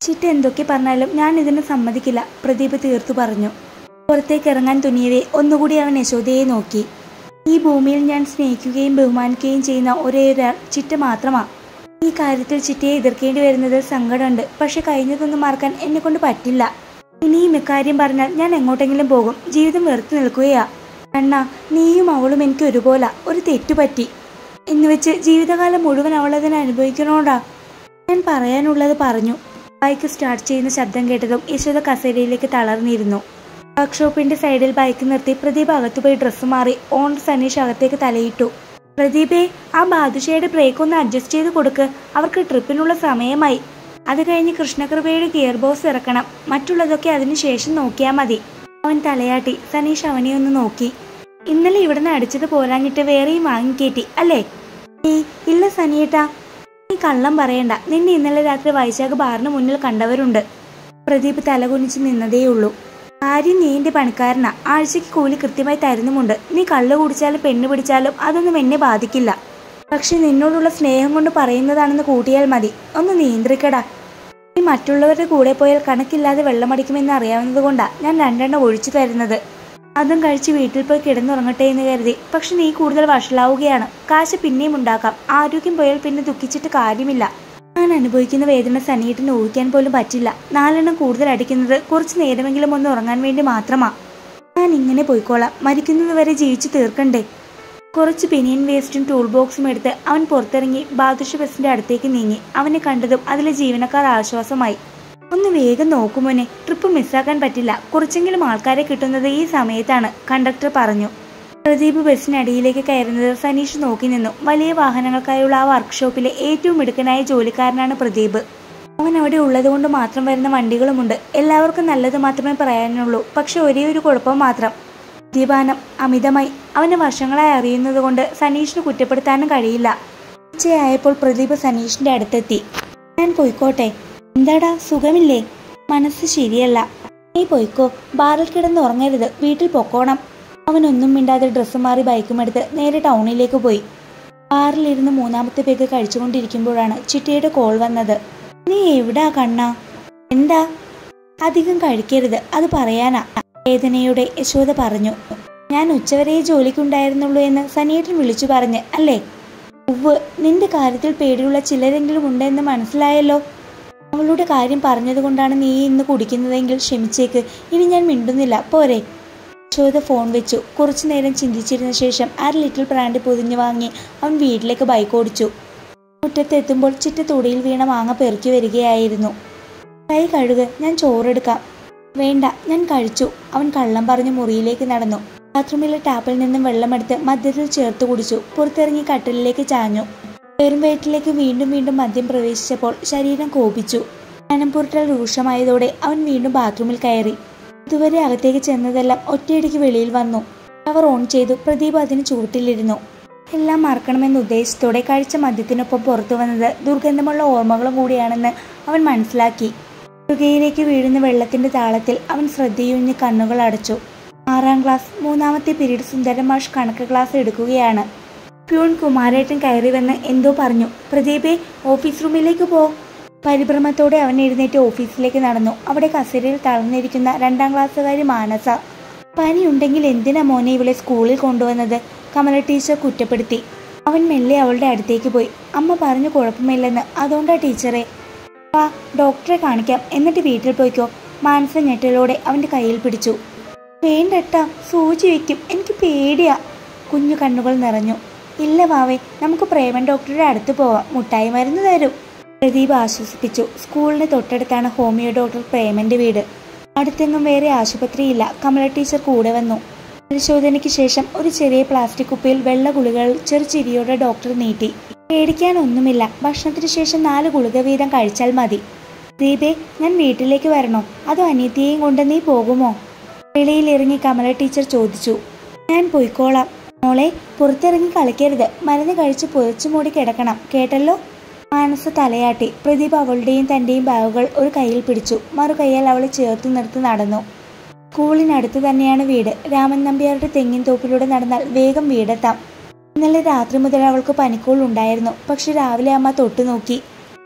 ചിറ്റ എന്തൊക്കെ പറഞ്ഞാലും ഞാൻ ഇതിന് സമ്മതിക്കില്ല, പ്രദീപ് തീർത്തു പറഞ്ഞു. പുറത്തേക്ക് ഇറങ്ങാൻ തുനിയവേ ഒന്നുകൂടി അവൻ യശോദയെ നോക്കി. ഈ ഭൂമിയിൽ ഞാൻ സ്നേഹിക്കുകയും ബഹുമാനിക്കുകയും ചെയ്യുന്ന ഒരേ ഒരാൾ ചിറ്റ മാത്രമാണ്. ഈ കാര്യത്തിൽ ചിറ്റയെ എതിർക്കേണ്ടി വരുന്നതിൽ സങ്കടമുണ്ട്. പക്ഷെ കഴിഞ്ഞതൊന്നും മറക്കാൻ എന്നെ കൊണ്ട് പറ്റില്ല. ഇനിയും ഇക്കാര്യം പറഞ്ഞാൽ ഞാൻ എങ്ങോട്ടെങ്കിലും പോകും. ജീവിതം വെറുത്തു നിൽക്കുകയാ. അണ്ണാ, നീയും അവളും എനിക്ക് ഒരുപോലെ. ഒരു തെറ്റുപറ്റി എന്നുവെച്ച് ജീവിതകാലം മുഴുവൻ അവളതിനെ അനുഭവിക്കണോടാ. ഞാൻ പറയാനുള്ളത് പറഞ്ഞു. ബൈക്ക് സ്റ്റാർട്ട് ചെയ്യുന്ന ശബ്ദം കേട്ടതും യശോദ കസേരയിലേക്ക് തളർന്നിരുന്നു. വർക്ക്ഷോപ്പിന്റെ സൈഡിൽ ബൈക്ക് നിർത്തി പ്രദീപ് അകത്തുപോയി ഡ്രസ്സ് മാറി ഓണർ സനീഷ് അകത്തേക്ക് തലയിട്ടു. പ്രദീപേ, ആ ബാദുഷയുടെ ബ്രേക്ക് ഒന്ന് അഡ്ജസ്റ്റ് ചെയ്ത് കൊടുക്ക്. അവർക്ക് ട്രിപ്പിനുള്ള സമയമായി. അത് കഴിഞ്ഞ് കൃഷ്ണകൃപയുടെ ഗിയർ ബോക്സ് ഇറക്കണം. മറ്റുള്ളതൊക്കെ അതിനുശേഷം നോക്കിയാൽ മതി. അവൻ തലയാട്ടി. സനീഷ് അവനെ ഒന്ന് നോക്കി. ഇന്നലെ ഇവിടുന്ന് അടിച്ചത് പോരാഞ്ഞിട്ട് വേറെയും വാങ്ങിക്കേറ്റി അല്ലേ? ഏയ് ഇല്ല സനിയേട്ടാ, നീ കള്ളം പറയണ്ട. നിന്നെ ഇന്നലെ രാത്രി വൈശാഖ് ബാറിന് മുന്നിൽ കണ്ടവരുണ്ട്. പ്രദീപ് തലകുനിച്ച് നിന്നതേയുള്ളൂ. കാര്യം നീ എന്റെ പണിക്കാരനാ. ആഴ്ചയ്ക്ക് കൂലി കൃത്യമായി തരുന്നുമുണ്ട്. നീ കള്ളു കുടിച്ചാലും പെണ്ണ് പിടിച്ചാലും അതൊന്നും എന്നെ ബാധിക്കില്ല. പക്ഷെ നിന്നോടുള്ള സ്നേഹം കൊണ്ട് പറയുന്നതാണെന്ന് കൂട്ടിയാൽ മതി. ഒന്ന് നിയന്ത്രിക്കടാ. നീ മറ്റുള്ളവരുടെ കൂടെ പോയാൽ കണക്കില്ലാതെ വെള്ളമടിക്കുമെന്ന് അറിയാവുന്നത് കൊണ്ടാ ഞാൻ 2 ഒഴിച്ചു തരുന്നത്. അതും കഴിച്ച് വീട്ടിൽ പോയി കിടന്നുറങ്ങട്ടെ എന്ന് കരുതി. പക്ഷെ നീ കൂടുതൽ വഷളാവുകയാണ്. കാശ് പിന്നെയും ഉണ്ടാക്കാം. ആരോഗ്യം പോയാൽ പിന്നെ ദുഃഖിച്ചിട്ട് കാര്യമില്ല. ഞാൻ അനുഭവിക്കുന്ന വേദന സനീട്ടിന് ഊഹിക്കാൻ പോലും പറ്റില്ല. 4 കൂടുതൽ അടിക്കുന്നത് കുറച്ചു നേരമെങ്കിലും ഒന്ന് ഉറങ്ങാൻ വേണ്ടി മാത്രമാ. ഞാൻ ഇങ്ങനെ പോയിക്കോളാം. മരിക്കുന്നത് വരെ ജീവിച്ചു തീർക്കണ്ടേ? കുറച്ച് ബനിയൻ വേസ്റ്റും ടൂൾ ബോക്സും എടുത്ത് അവൻ പുറത്തിറങ്ങി ബാദുഷ ബസിന്റെ അടുത്തേക്ക് നീങ്ങി. അവനെ കണ്ടതും അതിലെ ജീവനക്കാർ ആശ്വാസമായി. ഒന്ന് വേഗം നോക്കുമോനെ, ട്രിപ്പ് മിസ്സാക്കാൻ പറ്റില്ല. കുറച്ചെങ്കിലും ആൾക്കാരെ കിട്ടുന്നത് ഈ സമയത്താണ്, കണ്ടക്ടർ പറഞ്ഞു. പ്രദീപ് ബസ്സിനടിയിലേക്ക് കയറുന്നത് സനീഷ് നോക്കി നിന്നു. വലിയ വാഹനങ്ങൾക്കായുള്ള ആ വർക്ക്ഷോപ്പിലെ ഏറ്റവും മിടുക്കനായ ജോലിക്കാരനാണ് പ്രദീപ്. അവൻ അവിടെ ഉള്ളത് കൊണ്ട് മാത്രം വരുന്ന വണ്ടികളുമുണ്ട്. എല്ലാവർക്കും നല്ലത് മാത്രമേ പറയാനുള്ളൂ. പക്ഷെ ഒരേ ഒരു കുഴപ്പം മാത്രം, മദ്യപാനം അമിതമായി. അവനെ വർഷങ്ങളായി അറിയുന്നത് കൊണ്ട് സനീഷിന് കുറ്റപ്പെടുത്താനും കഴിയില്ല. ഉച്ചയായപ്പോൾ പ്രദീപ് സനീഷിന്റെ അടുത്തെത്തി. ഞാൻ പോയിക്കോട്ടെ? എന്താടാ, സുഖമില്ലേ? മനസ്സ് ശരിയല്ല. നീ പോയിക്കോ. ബാറിൽ കിടന്ന് ഉറങ്ങരുത്. വീട്ടിൽ പൊക്കോണം. അവനൊന്നും മിണ്ടാതെ ഡ്രസ്സ് മാറി ബൈക്കും എടുത്ത് നേരെ ടൗണിലേക്ക് പോയി. ബാറിലിരുന്ന് 3ാമത്തെ പേക്ക് കഴിച്ചുകൊണ്ടിരിക്കുമ്പോഴാണ് ചിറ്റയുടെ കോൾ വന്നത്. നീ എവിടാ കണ്ണാ? എന്താ? അധികം കഴിക്കരുത്, അത് പറയാനാ, വേദനയോടെ യശോദ പറഞ്ഞു. ഞാൻ ഉച്ചവരെ ജോലിക്കുണ്ടായിരുന്നുള്ളൂ എന്ന് സനിയേട്ടൻ വിളിച്ചു പറഞ്ഞ് അല്ലേ? ഉവ്വ്. നിന്റെ കാര്യത്തിൽ പേടിയുള്ള ചിലരെങ്കിലും ഉണ്ടെന്ന് മനസ്സിലായല്ലോ. അവളുടെ കാര്യം പറഞ്ഞതുകൊണ്ടാണ് നീ ഇന്ന് കുടിക്കുന്നതെങ്കിൽ ക്ഷമിച്ചേക്ക്. ഇനി ഞാൻ മിണ്ടുന്നില്ല, പോരെ? യശോദ ഫോൺ വെച്ചു. കുറച്ചു നേരം ചിന്തിച്ചിരുന്ന ശേഷം 1/2 ലിറ്റർ ബ്രാൻഡ് പൊതിഞ്ഞു വാങ്ങി അവൻ വീട്ടിലേക്ക് ബൈക്ക് ഓടിച്ചു. മുറ്റത്തെത്തുമ്പോൾ ചിറ്റ തൊടിയിൽ വീണ മാങ്ങ പെറുക്കി വരികയായിരുന്നു. കൈ കഴുക്, ഞാൻ ചോറെടുക്കാം. വേണ്ട, ഞാൻ കഴിച്ചു. അവൻ കള്ളം പറഞ്ഞു മുറിയിലേക്ക് നടന്നു. ബാത്റൂമിലെ ടാപ്പിൽ നിന്നും വെള്ളമെടുത്ത് മദ്യത്തിൽ ചേർത്ത് കുടിച്ചു. പുറത്തിറങ്ങി കട്ടിലിലേക്ക് ചാഞ്ഞു. വെറും വയറ്റിലേക്ക് വീണ്ടും വീണ്ടും മദ്യം പ്രവേശിച്ചപ്പോൾ ശരീരം കോപിച്ചു. മനംപുരട്ടൽ രൂക്ഷമായതോടെ അവൻ വീണ്ടും ബാത്റൂമിൽ കയറി. ഇതുവരെ അകത്തേക്ക് ചെന്നതെല്ലാം ഒറ്റയടിക്ക് വെളിയിൽ വന്നു. അവർ ഓൺ ചെയ്തു. പ്രദീപ് അതിന് ചുവട്ടിലിരുന്നു. എല്ലാം മറക്കണമെന്ന ഉദ്ദേശത്തോടെ കഴിച്ച മദ്യത്തിനൊപ്പം പുറത്തു വന്നത് ദുർഗന്ധമുള്ള ഓർമ്മകളും കൂടിയാണെന്ന് അവൻ മനസ്സിലാക്കി. തുകയിലേക്ക് വീഴുന്ന വെള്ളത്തിന്റെ താളത്തിൽ അവൻ ശ്രദ്ധയൂന്നി കണ്ണുകൾ അടച്ചു. 6ാം ക്ലാസ് 3ാമത്തെ പീരീഡ് സുന്ദരൻ മാഷ് കണക്ക് ക്ലാസ് എടുക്കുകയാണ്. പ്യൂൺ കുമാരേട്ടൻ കയറി വന്ന് എന്തോ പറഞ്ഞു. പ്രദീപേ, ഓഫീസ് റൂമിലേക്ക് പോ. പരിഭ്രമത്തോടെ അവൻ എഴുന്നേറ്റ് ഓഫീസിലേക്ക് നടന്നു. അവിടെ കസേരയിൽ തളർന്നിരിക്കുന്ന 2ാം ക്ലാസ്സുകാരി മാനസ. പനിയുണ്ടെങ്കിൽ എന്തിനാ മോനെ ഇവളെ സ്കൂളിൽ കൊണ്ടുവന്നത്? കമല ടീച്ചർ കുറ്റപ്പെടുത്തി. അവൻ മെല്ലെ അവളുടെ അടുത്തേക്ക് പോയി. അമ്മ പറഞ്ഞു കുഴപ്പമില്ലെന്ന്. അതുകൊണ്ടാ ടീച്ചറെ. വാ, ഡോക്ടറെ കാണിക്കാം, എന്നിട്ട് വീട്ടിൽ പോയിക്കോ. മാനസ ഞെട്ടലോടെ അവന്റെ കയ്യിൽ പിടിച്ചു. വേണ്ടട്ടാ, സൂചി വയ്ക്കും, എനിക്ക് പേടിയാ. കുഞ്ഞു കണ്ണുകൾ നിറഞ്ഞു. ഇല്ല വാവേ, നമുക്ക് പ്രേമൻ ഡോക്ടറുടെ അടുത്ത് പോവാം. മുട്ടായി മരുന്ന് തരും, പ്രദീപ് ആശ്വസിപ്പിച്ചു. സ്കൂളിന് തൊട്ടടുത്താണ് ഹോമിയോ ഡോക്ടർ പ്രേമന്റെ വീട്. അടുത്തെങ്ങും വേറെ ആശുപത്രിയില്ല. കമല ടീച്ചർ കൂടെ വന്നു. പരിശോധനയ്ക്ക് ശേഷം ഒരു ചെറിയ പ്ലാസ്റ്റിക് കുപ്പിയിൽ വെള്ള ഗുളികകൾ ചെറുചിരിയോടെ ഡോക്ടർ നീട്ടി. പേടിക്കാനൊന്നുമില്ല. ഭക്ഷണത്തിന് ശേഷം 4 ഗുളിക വീതം കഴിച്ചാൽ മതി. ദീപേ, ഞാൻ വീട്ടിലേക്ക് വരണോ? അതോ അനിയത്തിയെയും കൊണ്ട് നീ പോകുമോ? വെളിയിലിറങ്ങി കമല ടീച്ചർ ചോദിച്ചു. ഞാൻ പോയിക്കോളാം. മോളെ, പുറത്തിറങ്ങി കളിക്കരുത്. മരുന്ന് കഴിച്ച് പുതച്ചു മൂടി കിടക്കണം, കേട്ടല്ലോ? മാനസ തലയാട്ടി. പ്രദീപ് അവളുടെയും തന്റെയും ബാഗുകൾ ഒരു കയ്യിൽ പിടിച്ചു. മറു കൈയാൽ അവളെ ചേർത്തു നിർത്തി നടന്നു. സ്കൂളിനടുത്ത് തന്നെയാണ് വീട്. രാമൻ നമ്പ്യാരുടെ തെങ്ങിൻ തോപ്പിലൂടെ നടന്നാൽ വേഗം വീടെത്താം. ഇന്നലെ രാത്രി മുതൽ അവൾക്ക് പനിക്കോൾ ഉണ്ടായിരുന്നു. പക്ഷെ രാവിലെ അമ്മ തൊട്ടു നോക്കി.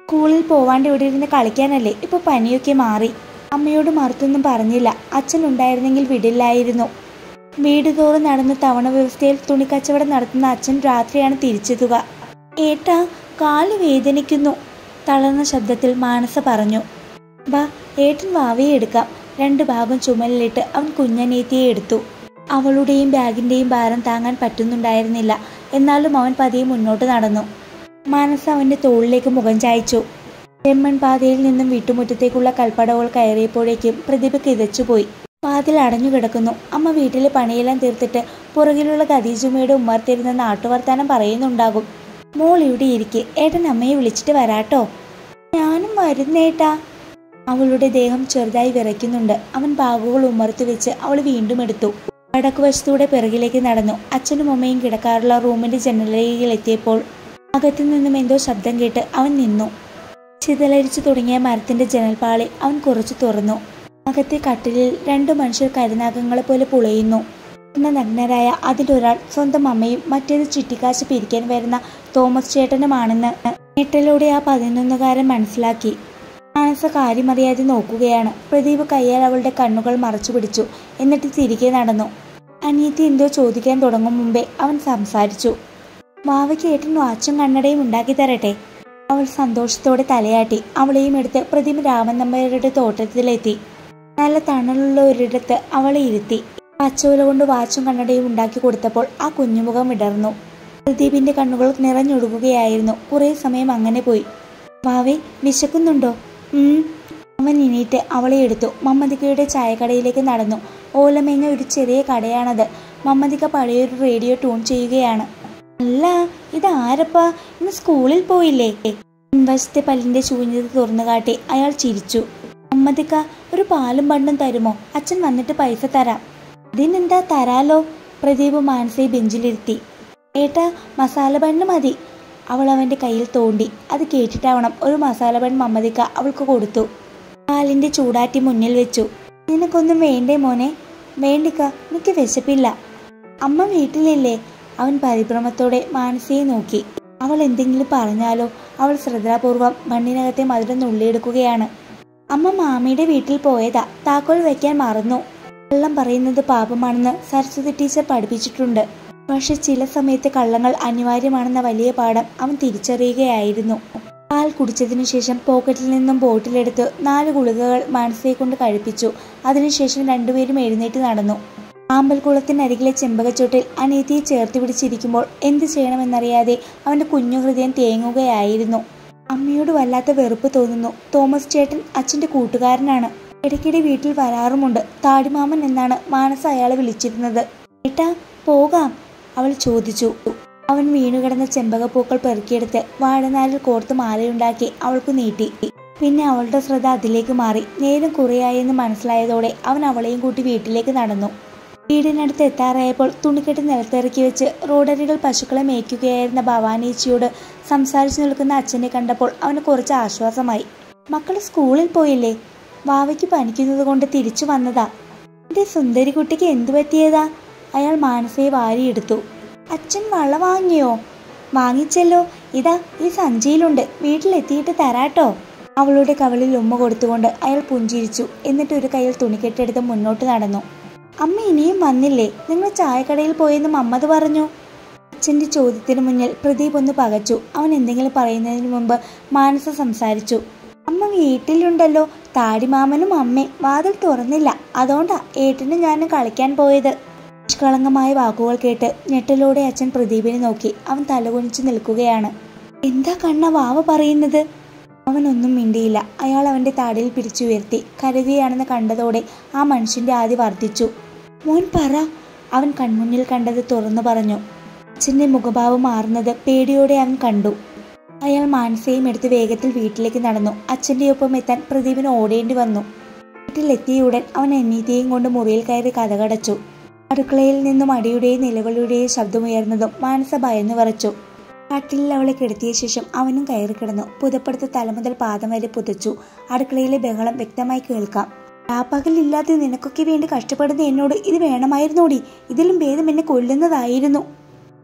സ്കൂളിൽ പോവാണ്ട് ഇവിടെ ഇരുന്ന് കളിക്കാനല്ലേ, ഇപ്പോൾ പനിയൊക്കെ മാറി. അമ്മയോട് മറുത്തൊന്നും പറഞ്ഞില്ല. അച്ഛൻ ഉണ്ടായിരുന്നെങ്കിൽ വിടില്ലായിരുന്നു. വീട് തോറും നടന്ന തവണ വ്യവസ്ഥയിൽ തുണിക്കച്ചവടം നടത്തുന്ന അച്ഛൻ രാത്രിയാണ് തിരിച്ചെത്തുക. ഏട്ടാ, കാല് വേദനിക്കുന്നു, തളർന്ന ശബ്ദത്തിൽ മാനസ പറഞ്ഞു. വാ, ഏട്ടൻ വാവയെ എടുക്കാം. 2 ഭാഗം ചുമലിലിട്ട് അവൻ കുഞ്ഞനീത്തിയെ എടുത്തു. അവളുടെയും ബാഗിൻ്റെയും ഭാരം താങ്ങാൻ പറ്റുന്നുണ്ടായിരുന്നില്ല. എന്നാലും അവൻ പതിയെ മുന്നോട്ട് നടന്നു. മാനസ അവൻ്റെ തോളിലേക്ക് മുഖം ചായച്ചു. ചെമ്മൺ പാതയിൽ നിന്നും വീട്ടുമുറ്റത്തേക്കുള്ള കൽപ്പടവുകൾ കയറിയപ്പോഴേക്കും പ്രതിഭ കിതച്ചുപോയി. വാതിൽ അടഞ്ഞു കിടക്കുന്നു. അമ്മ വീട്ടിലെ പണിയെല്ലാം തീർത്തിട്ട് പുറകിലുള്ള ഖദീജുമ്മയുടെ ഉമ്മർത്തിരുന്ന നാട്ടുവർത്താനം പറയുന്നുണ്ടാകും. മോൾ ഇവിടെ ഇരിക്കെ, ഏട്ടൻ അമ്മയെ വിളിച്ചിട്ട് വരാട്ടോ. ഞാനും വരുന്നേട്ടാ. അവളുടെ ദേഹം ചെറുതായി വിറയ്ക്കുന്നുണ്ട്. അവൻ ബാഗുകൾ ഉമ്മർത്തി വെച്ച് അവൾ വീണ്ടും എടുത്തു. വടക്കുവശത്തൂടെ പിറകിലേക്ക് നടന്നു. അച്ഛനും അമ്മയും കിടക്കാറുള്ള റൂമിന്റെ ജനലരികിൽ എത്തിയപ്പോൾ അകത്തു നിന്നും എന്തോ ശബ്ദം കേട്ട് അവൻ നിന്നു. ചിതലരിച്ചു തുടങ്ങിയ മരത്തിന്റെ ജനൽപ്പാളി അവൻ കുറച്ചു തുറന്നു. അകത്തെ കട്ടിലിൽ 2 മനുഷ്യർ കരുനാഗങ്ങളെ പോലെ പുളയുന്നു. നഗ്നരായ അതിലൊരാൾ സ്വന്തം അമ്മയും മറ്റേത് ചിട്ടിക്കാശ് പിരിക്കാൻ വരുന്ന തോമസ് ചേട്ടനുമാണെന്ന് ഞെട്ടലോടെ ആ 11കാരൻ മനസ്സിലാക്കി. മാനസ കാര്യമറിയാതെ നോക്കുകയാണ്. പ്രദീപ് കയ്യാൽ അവളുടെ കണ്ണുകൾ മറച്ചു പിടിച്ചു. എന്നിട്ട് തിരികെ നടന്നു. അനിയത്തി എന്തോ ചോദിക്കാൻ തുടങ്ങും മുമ്പേ അവൻ സംസാരിച്ചു. വാവയ്ക്ക് ഏട്ടൻ വാച്ചും കണ്ണടയും ഉണ്ടാക്കി തരട്ടെ. അവൾ സന്തോഷത്തോടെ തലയാട്ടി. അവളെയും എടുത്ത് പ്രതിമ രാമൻ നമ്പരുടെ തോട്ടത്തിലെത്തി. നല്ല തണലുള്ള ഒരിടത്ത് അവളെ ഇരുത്തി. പച്ചോല കൊണ്ട് വാച്ചും കണ്ണടയും ഉണ്ടാക്കി കൊടുത്തപ്പോൾ ആ കുഞ്ഞുമുഖം വിടർന്നു. പ്രദീപിന്റെ കണ്ണുകൾ നിറഞ്ഞൊഴുകുകയായിരുന്നു. കുറേ സമയം അങ്ങനെ പോയി. വാവേ, വിശക്കുന്നുണ്ടോ? അവൻ എണീറ്റ് അവളെ എടുത്തു. മമ്മദിക്കയുടെ ചായക്കടയിലേക്ക് നടന്നു. ഓലമേഞ്ഞ ഒരു ചെറിയ കടയാണത്. മമ്മദിക്ക പഴയൊരു റേഡിയോ ട്യൂൺ ചെയ്യുകയാണ്. അല്ല, ഇതാരപ്പാ, ഇന്ന് സ്കൂളിൽ പോയില്ലേ? മുൻവശത്തെ പല്ലിന്റെ ശൂന്യത തുറന്നു കാട്ടി അയാൾ ചിരിച്ചു. മമ്മദിക്ക, ഒരു പാലും പണ്ടും തരുമോ? അച്ഛൻ വന്നിട്ട് പൈസ തരാം. അതിനെന്താ, തരാലോ. പ്രദീപ് മാനസയെ ബെഞ്ചിലിരുത്തി. ഏട്ടാ, മസാല ബണ്ണ് മതി. അവൾ അവന്റെ കയ്യിൽ തോണ്ടി. അത് കേട്ടിട്ടാവണം ഒരു മസാല ബൺ മമ്മദിക്ക അവൾക്ക് കൊടുത്തു. പാലിന്റെ ചൂടാറ്റി മുന്നിൽ വെച്ചു. നിനക്കൊന്നും വേണ്ടേ മോനെ? വേണ്ടിക്ക, എനിക്ക് വിശപ്പില്ല. അമ്മ വീട്ടിലില്ലേ? അവൻ പരിഭ്രമത്തോടെ മാനസയെ നോക്കി. അവൾ എന്തെങ്കിലും പറഞ്ഞാലോ? അവൾ ശ്രദ്ധാപൂർവം മണ്ണിനകത്തെ മധുരം നുള്ളിയെടുക്കുകയാണ്. അമ്മ മാമിയുടെ വീട്ടിൽ പോയതാ, താക്കോൽ വയ്ക്കാൻ മറന്നു. കള്ളം പറയുന്നത് പാപമാണെന്ന് സരസ്വതി ടീച്ചർ പഠിപ്പിച്ചിട്ടുണ്ട്. പക്ഷെ ചില സമയത്ത് കള്ളങ്ങൾ അനിവാര്യമാണെന്ന വലിയ പാഠം അവൻ തിരിച്ചറിയുകയായിരുന്നു. പാൽ കുടിച്ചതിനു ശേഷം പോക്കറ്റിൽ നിന്നും ബോട്ടിലെടുത്ത് 4 ഗുളികകൾ മാനസയെ കൊണ്ട് കഴിപ്പിച്ചു. അതിനുശേഷം 2 പേരും എഴുന്നേറ്റ് നടന്നു. ആമ്പൽക്കുളത്തിനരികിലെ ചെമ്പകച്ചോട്ടിൽ അനിയത്തിയെ ചേർത്ത് പിടിച്ചിരിക്കുമ്പോൾ എന്ത് ചെയ്യണമെന്നറിയാതെ അവന്റെ കുഞ്ഞു ഹൃദയം തേങ്ങുകയായിരുന്നു. അമ്മയോട് വല്ലാത്ത വെറുപ്പ് തോന്നുന്നു. തോമസ് ചേട്ടൻ അച്ഛന്റെ കൂട്ടുകാരനാണ്. ഇടയ്ക്കിടെ വീട്ടിൽ വരാറുമുണ്ട്. താടിമാമൻ എന്നാണ് മാനസ അയാളെ വിളിച്ചിരുന്നത്. ഏട്ടാ, പോകാം? അവൾ ചോദിച്ചു. അവൻ വീണുകിടന്ന ചെമ്പകപ്പൂക്കൾ പെറുക്കിയെടുത്ത് വാഴനാരിൽ കോർത്ത് മാലയുണ്ടാക്കി അവൾക്ക് നീട്ടി. പിന്നെ അവളുടെ ശ്രദ്ധ അതിലേക്ക് മാറി. നേരം കുറയായെന്ന് മനസ്സിലായതോടെ അവൻ അവളെയും കൂട്ടി വീട്ടിലേക്ക് നടന്നു. വീടിനടുത്ത് എത്താറായപ്പോൾ തുണിക്കെട്ട് നിലത്തിറക്കി വെച്ച് റോഡരികൾ പശുക്കളെ മേയ്ക്കുകയായിരുന്ന ഭവാനീച്ചിയോട് സംസാരിച്ചു നിൽക്കുന്ന അച്ഛനെ കണ്ടപ്പോൾ അവന് കുറച്ച് ആശ്വാസമായി. മക്കൾ സ്കൂളിൽ പോയില്ലേ? വാവയ്ക്ക് പനിക്കുന്നത് കൊണ്ട് തിരിച്ചു വന്നതാ. എന്റെ സുന്ദരി കുട്ടിക്ക് എന്തു പറ്റിയതാ? അയാൾ മാനസയെ വാരിയെടുത്തു. അച്ഛൻ വള വാങ്ങിയോ? വാങ്ങിച്ചല്ലോ, ഇതാ ഈ സഞ്ചിയിലുണ്ട്, വീട്ടിലെത്തിയിട്ട് തരാട്ടോ. അവളുടെ കവളിൽ ഉമ്മ കൊടുത്തുകൊണ്ട് അയാൾ പുഞ്ചിരിച്ചു. എന്നിട്ട് ഒരു കയ്യിൽ തുണിക്കെട്ടെടുത്ത് മുന്നോട്ട് നടന്നു. അമ്മ ഇനിയും വന്നില്ലേ? നിങ്ങൾ ചായക്കടയിൽ പോയെന്ന് മമ്മത് പറഞ്ഞു. അച്ഛന്റെ ചോദ്യത്തിന് മുന്നിൽ പ്രദീപ് ഒന്ന് പകച്ചു. അവൻ എന്തെങ്കിലും പറയുന്നതിന് മുമ്പ് മാനസ സംസാരിച്ചു. അമ്മ വീട്ടിലുണ്ടല്ലോ. താടിമാമനും അമ്മയും വാതിൽ തുറന്നില്ല. അതുകൊണ്ടാ ഏട്ടനും ഞാനും കളിക്കാൻ പോയത്. നിഷ്കളങ്കമായ വാക്കുകൾ കേട്ട് ഞെട്ടലോടെ അച്ഛൻ പ്രദീപിനെ നോക്കി. അവൻ തലകുനിച്ചു നിൽക്കുകയാണ്. എന്താ കണ്ണ വാവ പറയുന്നത്? അവനൊന്നും മിണ്ടിയില്ല. അയാൾ അവന്റെ താടിയിൽ പിടിച്ചുയർത്തി. കരുതിയാണെന്ന് കണ്ടതോടെ ആ മനുഷ്യന്റെ ആദി വർദ്ധിച്ചു. മോൻ പറ. അവൻ കൺമുന്നിൽ കണ്ടത് തുറന്നു പറഞ്ഞു. അച്ഛന്റെ മുഖഭാവം മാറുന്നത് പേടിയോടെ അവൻ കണ്ടു. അയാൾ മാനസയും എടുത്ത് വേഗത്തിൽ വീട്ടിലേക്ക് നടന്നു. അച്ഛന്റെ ഒപ്പം എത്താൻ പ്രദീപിന് ഓടേണ്ടി വന്നു. വീട്ടിലെത്തിയുടൻ അവൻ അനിയത്തിയെയും കൊണ്ട് മുറിയിൽ കയറി കതകടച്ചു. അടുക്കളയിൽ നിന്നും അടിയുടെയും നിലവിളിയുടെയും ശബ്ദമുയർന്നതും മാനസ ഭയന്നു വിറച്ചു. കട്ടിലിൽ അവളെ കിടത്തിയ ശേഷം അവനും കയറി കിടന്നു. പുതപ്പെടുത്ത് തലമുതൽ പാദം വരെ പുതച്ചു. അടുക്കളയിലെ ബഹളം വ്യക്തമായി കേൾക്കാം. രാപ്പകലില്ലാതെ നിനക്കൊക്കെ വേണ്ടി കഷ്ടപ്പെടുന്ന എന്നോട് ഇത് വേണമായിരുന്നോടി? ഇതിലും ഭേദം എന്നെ കൊല്ലുന്നതായിരുന്നു.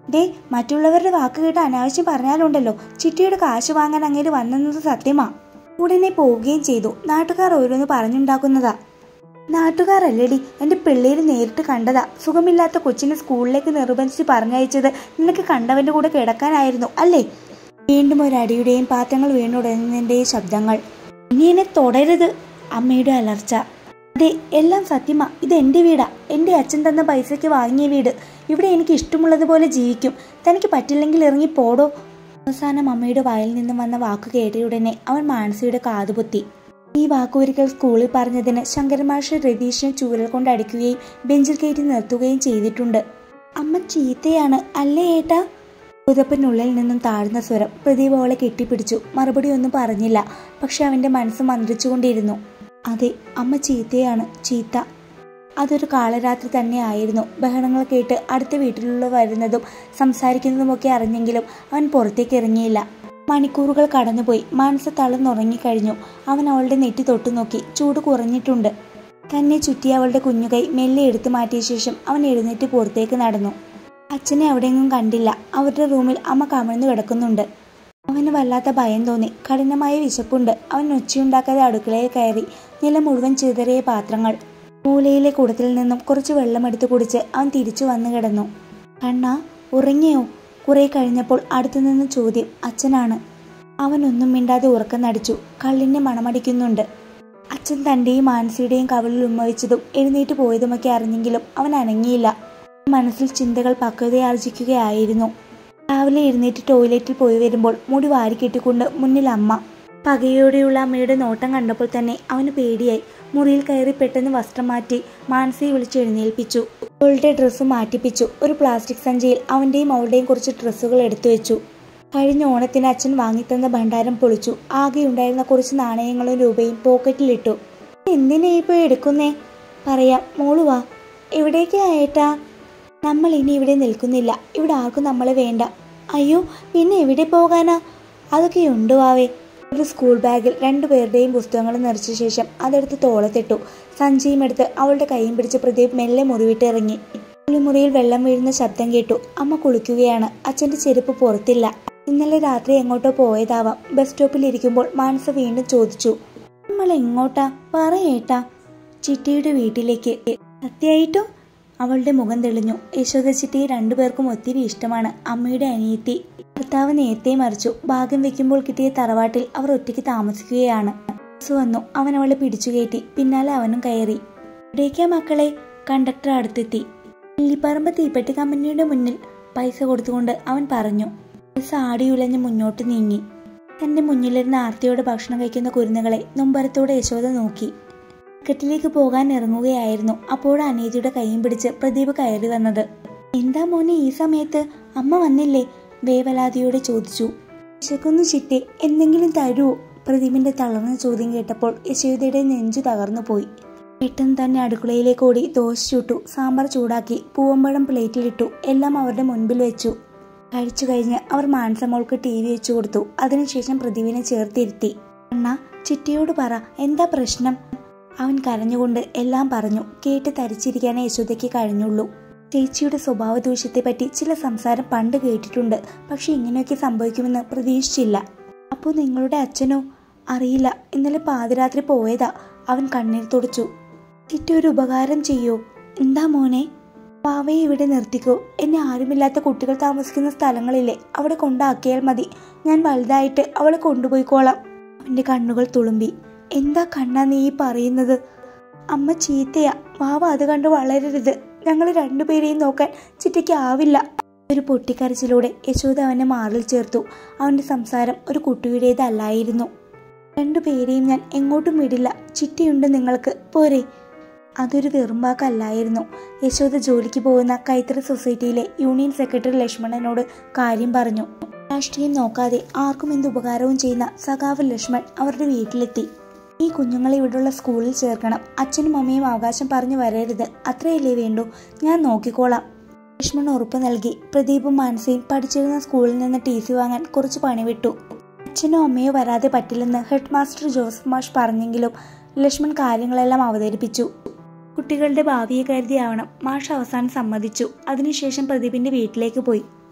ദേ, മറ്റുള്ളവരുടെ വാക്ക് കേട്ട് അനാവശ്യം പറഞ്ഞാലുണ്ടല്ലോ, ചിട്ടിയുടെ കാശ് വാങ്ങാൻ അങ്ങേര് വന്നെന്നത് സത്യമാ. ഉടനെ പോവുകയും ചെയ്തു. നാട്ടുകാർ ഓരോന്ന് പറഞ്ഞുണ്ടാക്കുന്നതാ. നാട്ടുകാരല്ലടി, എന്റെ പിള്ളേര് നേരിട്ട് കണ്ടതാ. സുഖമില്ലാത്ത കൊച്ചിനെ സ്കൂളിലേക്ക് നിർബന്ധിച്ച് പറഞ്ഞയച്ചത് നിനക്ക് കണ്ടവന്റെ കൂടെ കിടക്കാനായിരുന്നു അല്ലേ? വീണ്ടും ഒരടിയുടെയും പാത്രങ്ങൾ വീണുടയുന്നതിന്റെയും ശബ്ദങ്ങൾ. ഇനി എന്നെ തുടരുത്, അമ്മയുടെ അലർച്ച. അതെ, എല്ലാം സത്യമാ. ഇത് എന്റെ വീടാ. എന്റെ അച്ഛൻ തന്ന പൈസയ്ക്ക് വാങ്ങിയ വീട്. ഇവിടെ എനിക്ക് ഇഷ്ടമുള്ളതുപോലെ ജീവിക്കും. തനിക്ക് പറ്റില്ലെങ്കിൽ ഇറങ്ങി പോടോ. അവസാനം അമ്മയുടെ വായിൽ നിന്നും വന്ന വാക്ക് കേട്ടയുടനെ അവൻ മാനസിയുടെ കാതുപൊത്തി. ഈ വാക്കൊരിക്കൽ സ്കൂളിൽ പറഞ്ഞതിന് ശങ്കരൻ മാഷ് രതീഷിനെ ചൂരൽ കൊണ്ട് അടിക്കുകയും ബെഞ്ചിൽ കയറ്റി നിർത്തുകയും ചെയ്തിട്ടുണ്ട്. അമ്മ ചീത്തയാണ് അല്ലേ ഏട്ടാ? പുതപ്പിനുള്ളിൽ നിന്നും താഴ്ന്ന സ്വരം. പ്രദീപ് അവളെ കെട്ടിപ്പിടിച്ചു. മറുപടി ഒന്നും പറഞ്ഞില്ല. പക്ഷെ അവന്റെ മനസ്സ് മന്ത്രിച്ചുകൊണ്ടിരുന്നു. അതെ, അമ്മ ചീത്തയാണ്, ചീത്ത. അതൊരു കാളരാത്രി തന്നെ ആയിരുന്നു. ബഹളങ്ങൾ കേട്ട് അടുത്ത വീട്ടിലുള്ള വരുന്നതും സംസാരിക്കുന്നതുമൊക്കെ അറിഞ്ഞെങ്കിലും അവൻ പുറത്തേക്ക് ഇറങ്ങിയില്ല. മണിക്കൂറുകൾ കടന്നുപോയി. മാനസ തളർന്നുറങ്ങിക്കഴിഞ്ഞു. അവൻ അവളുടെ നെറ്റി തൊട്ടു നോക്കി. ചൂട് കുറഞ്ഞിട്ടുണ്ട്. തന്നെ ചുറ്റി അവളുടെ കുഞ്ഞുകൈ മെല്ലെ എടുത്തു മാറ്റിയ ശേഷം അവൻ എഴുന്നേറ്റ് പുറത്തേക്ക് നടന്നു. അച്ഛനെ അവിടെയെങ്ങും കണ്ടില്ല. അവരുടെ റൂമിൽ അമ്മ കമിഴ്ന്നു കിടക്കുന്നുണ്ട്. അവന് വല്ലാത്ത ഭയം തോന്നി. കഠിനമായ വിശപ്പുണ്ട്. അവൻ ഒച്ചയുണ്ടാക്കാതെ അടുക്കളയിൽ കയറി. നില മുഴുവൻ ചിതറിയ പാത്രങ്ങൾ. മൂലയിലെ കുടത്തിൽ നിന്നും കുറച്ച് വെള്ളമെടുത്ത് കുടിച്ച് അവൻ തിരിച്ചു വന്നു കിടന്നു. കണ്ണാ, ഉറങ്ങിയോ? കുറെ കഴിഞ്ഞപ്പോൾ അടുത്തുനിന്ന് ചോദ്യം. അച്ഛനാണ്. അവൻ ഒന്നും മിണ്ടാതെ ഉറക്കം നടിച്ചു. കള്ളിനെ മണമടിക്കുന്നുണ്ട്. അച്ഛൻ തന്റെയും മാനസിയുടെയും കവിളിൽ ഉമ്മവെച്ചതും എഴുന്നേറ്റ് പോയതുമൊക്കെ അറിഞ്ഞെങ്കിലും അവൻ അനങ്ങിയില്ല. മനസ്സിൽ ചിന്തകൾ പക്വതയാർജിക്കുകയായിരുന്നു. രാവിലെ എഴുന്നേറ്റ് ടോയ്ലറ്റിൽ പോയി വരുമ്പോൾ മുടി വാരിക്കെട്ടിക്കൊണ്ട് മുന്നിൽ അമ്മ. പകയോടെയുള്ള അമ്മയുടെ നോട്ടം കണ്ടപ്പോൾ തന്നെ അവന് പേടിയായി. മുറിയിൽ കയറി പെട്ടെന്ന് വസ്ത്രം മാറ്റി മാനസിയെ വിളിച്ച് എഴുന്നേൽപ്പിച്ചു. അവളുടെ ഡ്രസ്സ് മാറ്റിപ്പിച്ചു. ഒരു പ്ലാസ്റ്റിക് സഞ്ചിയിൽ അവന്റെയും അവളുടെയും കുറച്ച് ഡ്രസ്സുകൾ എടുത്തു വെച്ചു. കഴിഞ്ഞ ഓണത്തിന് അച്ഛൻ വാങ്ങിത്തന്ന ഭണ്ഡാരം പൊളിച്ചു. ആകെ ഉണ്ടായിരുന്ന കുറച്ച് നാണയങ്ങളും രൂപയും പോക്കറ്റിലിട്ടു. എന്തിനാ ഇപ്പോൾ എടുക്കുന്നേ? പറയാം, മോള് വാ. എവിടേക്കാ ഏട്ടാ? നമ്മൾ ഇനി ഇവിടെ നിൽക്കുന്നില്ല. ഇവിടെ ആർക്കും നമ്മളെ വേണ്ട. അയ്യോ, പിന്നെ എവിടെ പോകാനാ? അതൊക്കെ ഉണ്ട് വാവേ. ഒരു സ്കൂൾ ബാഗിൽ രണ്ടുപേരുടെയും പുസ്തകങ്ങൾ നിറച്ച ശേഷം അതെടുത്ത് തോളത്തിട്ടു. സഞ്ചിയും എടുത്ത് അവളുടെ കൈയും പിടിച്ച് പ്രദീപ് മെല്ലെ മുറിവിട്ട് ഇറങ്ങി. കുളിമുറിയിൽ വെള്ളം വീഴുന്ന ശബ്ദം കേട്ടു. അമ്മ കുളിക്കുകയാണ്. അച്ഛന്റെ ചെരുപ്പ് പുറത്തില്ല. ഇന്നലെ രാത്രി എങ്ങോട്ടോ പോയതാവാം. ബസ് സ്റ്റോപ്പിൽ ഇരിക്കുമ്പോൾ മാനസ വീണ്ടും ചോദിച്ചു, നമ്മൾ എങ്ങോട്ടാ? പറയേട്ടാ. ചിട്ടിയുടെ വീട്ടിലേക്ക്. സത്യമായിട്ടും? അവളുടെ മുഖം തെളിഞ്ഞു. യശോദ ചിട്ടിയെ രണ്ടുപേർക്കും ഒത്തിരി ഇഷ്ടമാണ്. അമ്മയുടെ അനിയത്തി. ഭർത്താവ് നേരത്തെ മരിച്ചു. ഭാഗ്യം വെക്കുമ്പോൾ കിട്ടിയ തറവാട്ടിൽ അവർ ഒറ്റയ്ക്ക് താമസിക്കുകയാണ്. വന്നു. അവൻ അവളെ പിടിച്ചുകയറ്റി. പിന്നാലെ അവനും കയറി. എവിടേക്കാ മക്കളെ? കണ്ടക്ടർ അടുത്തെത്തി. നെല്ലിപ്പറമ്പ് തീപ്പെട്ടി കമ്പനിയുടെ മുന്നിൽ. പൈസ കൊടുത്തുകൊണ്ട് അവൻ പറഞ്ഞു. പൈസ ആടിയുലഞ്ഞ് മുന്നോട്ട് നീങ്ങി. തന്റെ മുന്നിലിരുന്ന് ആർത്തിയോടെ ഭക്ഷണം കഴിക്കുന്ന കുരുന്നുകളെ നൊമ്പരത്തോടെ യശോദ നോക്കി. മാർക്കറ്റിലേക്ക് പോകാൻ ഇറങ്ങുകയായിരുന്നു. അപ്പോഴാണ് അനീതിയുടെ കൈയും പിടിച്ച് പ്രദീപ് കയറി വന്നത്. എന്താ മോനെ ഈ സമയത്ത്? അമ്മ വന്നില്ലേ? വേവലാതിയോടെ ചോദിച്ചു. വിശക്കുന്നു ചിട്ടി, എന്തെങ്കിലും തരുവോ? പ്രദീപിന്റെ തളർന്ന ചോദ്യം കേട്ടപ്പോൾ യശോദയുടെ നെഞ്ചു തകർന്നു പോയി. പെട്ടെന്ന് തന്നെ അടുക്കളയിലേക്ക് ഓടി ദോശ ചുട്ടു. സാമ്പാർ ചൂടാക്കി. പൂവമ്പഴം പ്ലേറ്റിലിട്ടു. എല്ലാം അവരുടെ മുൻപിൽ വെച്ചു. കഴിച്ചു കഴിഞ്ഞ് അവർ മാനസമോൾക്ക് TV വെച്ചു കൊടുത്തു. അതിനുശേഷം പ്രദീപിനെ ചേർത്തിരുത്തി. അണ്ണാ, ചിട്ടിയോട് പറ, എന്താ പ്രശ്നം? അവൻ കരഞ്ഞുകൊണ്ട് എല്ലാം പറഞ്ഞു. കേട്ട് തരിച്ചിരിക്കാനേ യശോദയ്ക്ക് കഴിഞ്ഞുള്ളൂ. ചേച്ചിയുടെ സ്വഭാവ ദൂഷ്യത്തെപ്പറ്റി ചില സംസാരം പണ്ട് കേട്ടിട്ടുണ്ട്. പക്ഷെ ഇങ്ങനെയൊക്കെ സംഭവിക്കുമെന്ന് പ്രതീക്ഷിച്ചില്ല. അപ്പോൾ നിങ്ങളുടെ അച്ഛനോ? അറിയില്ല. ഇന്നലെ പാതിരാത്രി പോയതാ. അവൻ കണ്ണീർ തുടച്ചു. ചിട്ടി ഒരു ഉപകാരം ചെയ്യോ? എന്താ മോനെ? പാവയെ ഇവിടെ നിർത്തിക്കോ. എന്നെ ആരുമില്ലാത്ത കുട്ടികൾ താമസിക്കുന്ന സ്ഥലങ്ങളില്ലേ, അവിടെ കൊണ്ടാക്കിയാൽ മതി. ഞാൻ വലുതായിട്ട് അവളെ കൊണ്ടുപോയിക്കോളാം. അവന്റെ കണ്ണുകൾ തുളുമ്പി. എന്താ കണ്ണാ നീ പറയുന്നത്? അമ്മ ചീത്തയാ. വാവ അത് കണ്ട് വളരരുത്. ഞങ്ങൾ രണ്ടുപേരെയും നോക്കാൻ ചിട്ടിക്ക് ആവില്ല. ഒരു പൊട്ടിക്കരച്ചിലൂടെ യശോദ അവനെ മാറിൽ ചേർത്തു. അവന്റെ സംസാരം ഒരു കുട്ടിയുടേതല്ലായിരുന്നു. രണ്ടുപേരെയും ഞാൻ എങ്ങോട്ടും വിടില്ല. ചിട്ടിയുണ്ട് നിങ്ങൾക്ക്, പോരെ? അതൊരു വെറുമ്പാക്കല്ലായിരുന്നു. യശോദ ജോലിക്ക് പോകുന്ന കൈത്തറി സൊസൈറ്റിയിലെ യൂണിയൻ സെക്രട്ടറി ലക്ഷ്മണനോട് കാര്യം പറഞ്ഞു. രാഷ്ട്രീയം നോക്കാതെ ആർക്കും എന്ത് ഉപകാരവും ചെയ്യുന്ന സഖാവ് ലക്ഷ്മൺ അവരുടെ വീട്ടിലെത്തി. ഈ കുഞ്ഞുങ്ങളെ ഇവിടെയുള്ള സ്കൂളിൽ ചേർക്കണം. അച്ഛനും അമ്മയും അവകാശം പറഞ്ഞു വരരുത്. അത്രയല്ലേ വേണ്ടൂ. ഞാൻ നോക്കിക്കോളാം. ലക്ഷ്മൺ ഉറപ്പ് നൽകി. പ്രദീപും മാനസയും പഠിച്ചിരുന്ന സ്കൂളിൽ നിന്ന് TC വാങ്ങാൻ കുറച്ച് പണിവിട്ടു. അച്ഛനോ അമ്മയോ വരാതെ പറ്റില്ലെന്ന് ഹെഡ് മാസ്റ്റർ ജോസഫ് മാഷ് പറഞ്ഞെങ്കിലും ലക്ഷ്മൺ കാര്യങ്ങളെല്ലാം അവതരിപ്പിച്ചു. കുട്ടികളുടെ ഭാവിയെ കരുതിയാവണം. മാഷ് അവസാനം സമ്മതിച്ചു. അതിനുശേഷം പ്രദീപിന്റെ വീട്ടിലേക്ക് പോയി.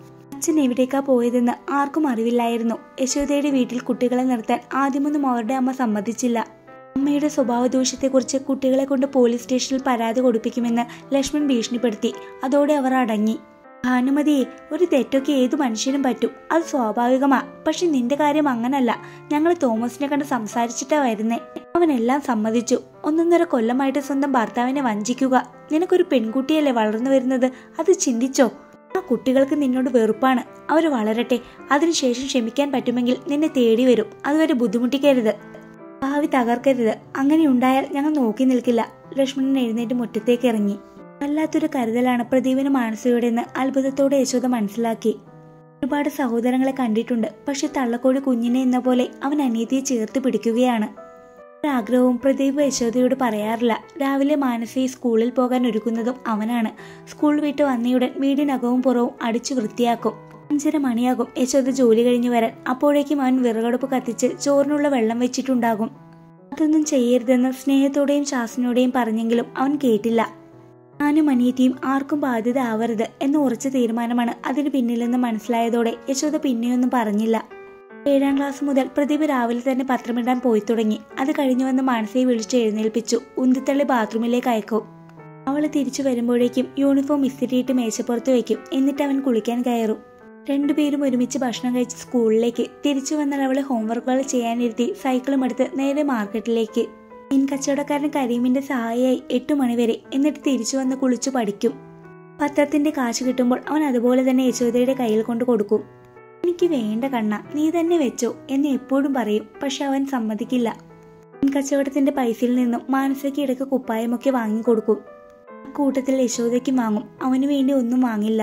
അച്ഛൻ എവിടേക്കാ പോയതെന്ന് ആർക്കും അറിവില്ലായിരുന്നു. യശോദയുടെ വീട്ടിൽ കുട്ടികളെ നിർത്താൻ ആദ്യമൊന്നും അവരുടെ അമ്മ സമ്മതിച്ചില്ല. അമ്മയുടെ സ്വഭാവ ദൂഷ്യത്തെക്കുറിച്ച് കുട്ടികളെ കൊണ്ട് പോലീസ് സ്റ്റേഷനിൽ പരാതി കൊടുപ്പിക്കുമെന്ന് ലക്ഷ്മൺ ഭീഷണിപ്പെടുത്തി. അതോടെ അവർ അടങ്ങി. ഭാനുമതിയെ, ഒരു തെറ്റൊക്കെ ഏതു മനുഷ്യനും പറ്റും, അത് സ്വാഭാവികമാ. പക്ഷെ നിന്റെ കാര്യം അങ്ങനല്ല. ഞങ്ങൾ തോമസിനെ കണ്ട് സംസാരിച്ചിട്ടാ വരുന്നേ. അവനെല്ലാം സമ്മതിച്ചു. 1.5 കൊല്ലമായിട്ട് സ്വന്തം ഭർത്താവിനെ വഞ്ചിക്കുക. നിനക്കൊരു പെൺകുട്ടിയല്ലേ വളർന്നു വരുന്നത്, അത് ചിന്തിച്ചോ? ആ കുട്ടികൾക്ക് നിന്നോട് വെറുപ്പാണ്. അവർ വളരട്ടെ, അതിനുശേഷം ക്ഷമിക്കാൻ പറ്റുമെങ്കിൽ നിന്നെ തേടി വരും. അതുവരെ ബുദ്ധിമുട്ടിക്കരുത്, ഭാവി തകർക്കരുത്. അങ്ങനെ ഉണ്ടായാൽ ഞങ്ങൾ നോക്കി നിൽക്കില്ല. ലക്ഷ്മണൻ എഴുന്നേറ്റ് മുറ്റത്തേക്ക് ഇറങ്ങി. വല്ലാത്തൊരു കരുതലാണ് പ്രദീപിന് മാനസികയോടെന്ന് അത്ഭുതത്തോടെ യശോദ മനസ്സിലാക്കി. ഒരുപാട് സഹോദരങ്ങളെ കണ്ടിട്ടുണ്ട്, പക്ഷെ തള്ളക്കോഴി കുഞ്ഞിനെ എന്ന പോലെ അവൻ അനിയത്തിയെ ചേർത്ത് പിടിക്കുകയാണ്. ഒരാഗ്രഹവും പ്രദീപ് യശോദയോട് പറയാറില്ല. രാവിലെ മാനസിയെ സ്കൂളിൽ പോകാൻ ഒരുക്കുന്നതും അവനാണ്. സ്കൂൾ വിട്ട് വന്നയുടൻ വീടിനകവും പുറവും അടിച്ചു വൃത്തിയാക്കും. 5:30 മണിയാകും യശോദ ജോലി കഴിഞ്ഞു വരാൻ. അപ്പോഴേക്കും അവൻ വിറകടുപ്പ് കത്തിച്ച് ചോറിനുള്ള വെള്ളം വെച്ചിട്ടുണ്ടാകും. അതൊന്നും ചെയ്യരുതെന്ന് സ്നേഹത്തോടെയും ശാസനയോടെയും പറഞ്ഞെങ്കിലും അവൻ കേട്ടില്ല. ഞാനും അനിയത്തിയും ആർക്കും ബാധ്യത ആവരുത് എന്ന ഉറച്ച തീരുമാനമാണ് അതിന് പിന്നിലെന്ന് മനസ്സിലായതോടെ യശോദ പിന്നെയൊന്നും പറഞ്ഞില്ല. 7ാം ക്ലാസ് മുതൽ പ്രദീപ് രാവിലെ തന്നെ പത്രമിടാൻ പോയി തുടങ്ങി. അത് കഴിഞ്ഞു വന്ന് മാനസിയെ വിളിച്ച് എഴുന്നേൽപ്പിച്ചു ഉന്തിത്തള്ളി ബാത്റൂമിലേക്ക് അയക്കും. അവൾ തിരിച്ചു വരുമ്പോഴേക്കും യൂണിഫോം ഇസ്തിരിയിട്ട് മേശപ്പുറത്ത് വയ്ക്കും. എന്നിട്ട് അവൻ കുളിക്കാൻ കയറും. രണ്ടുപേരും ഒരുമിച്ച് ഭക്ഷണം കഴിച്ച് സ്കൂളിലേക്ക് തിരിച്ചു വന്നാൽ അവളെ ഹോംവർക്കുകൾ ചെയ്യാനിരുത്തി സൈക്കിളും എടുത്ത് നേരെ മാർക്കറ്റിലേക്ക്. മീൻ കച്ചവടക്കാരൻ കരീമിന്റെ സഹായിയായി 8 മണിവരെ. എന്നിട്ട് തിരിച്ചു വന്ന് കുളിച്ചു പഠിക്കും. പത്രത്തിന്റെ കാശ് കിട്ടുമ്പോൾ അവൻ അതുപോലെ തന്നെ യശോദയുടെ കയ്യിൽ കൊണ്ട് കൊടുക്കും. എനിക്ക് വേണ്ട കണ്ണ, നീ തന്നെ വെച്ചോ എന്ന് എപ്പോഴും പറയും. പക്ഷെ അവൻ സമ്മതിക്കില്ല. മീൻ കച്ചവടത്തിന്റെ പൈസയിൽ നിന്നും മാനസികയ്ക്ക് ഇടയ്ക്ക് കുപ്പായമൊക്കെ വാങ്ങിക്കൊടുക്കും. കൂട്ടത്തിൽ യശോദയ്ക്കും വാങ്ങും. അവന് വേണ്ടി ഒന്നും വാങ്ങില്ല.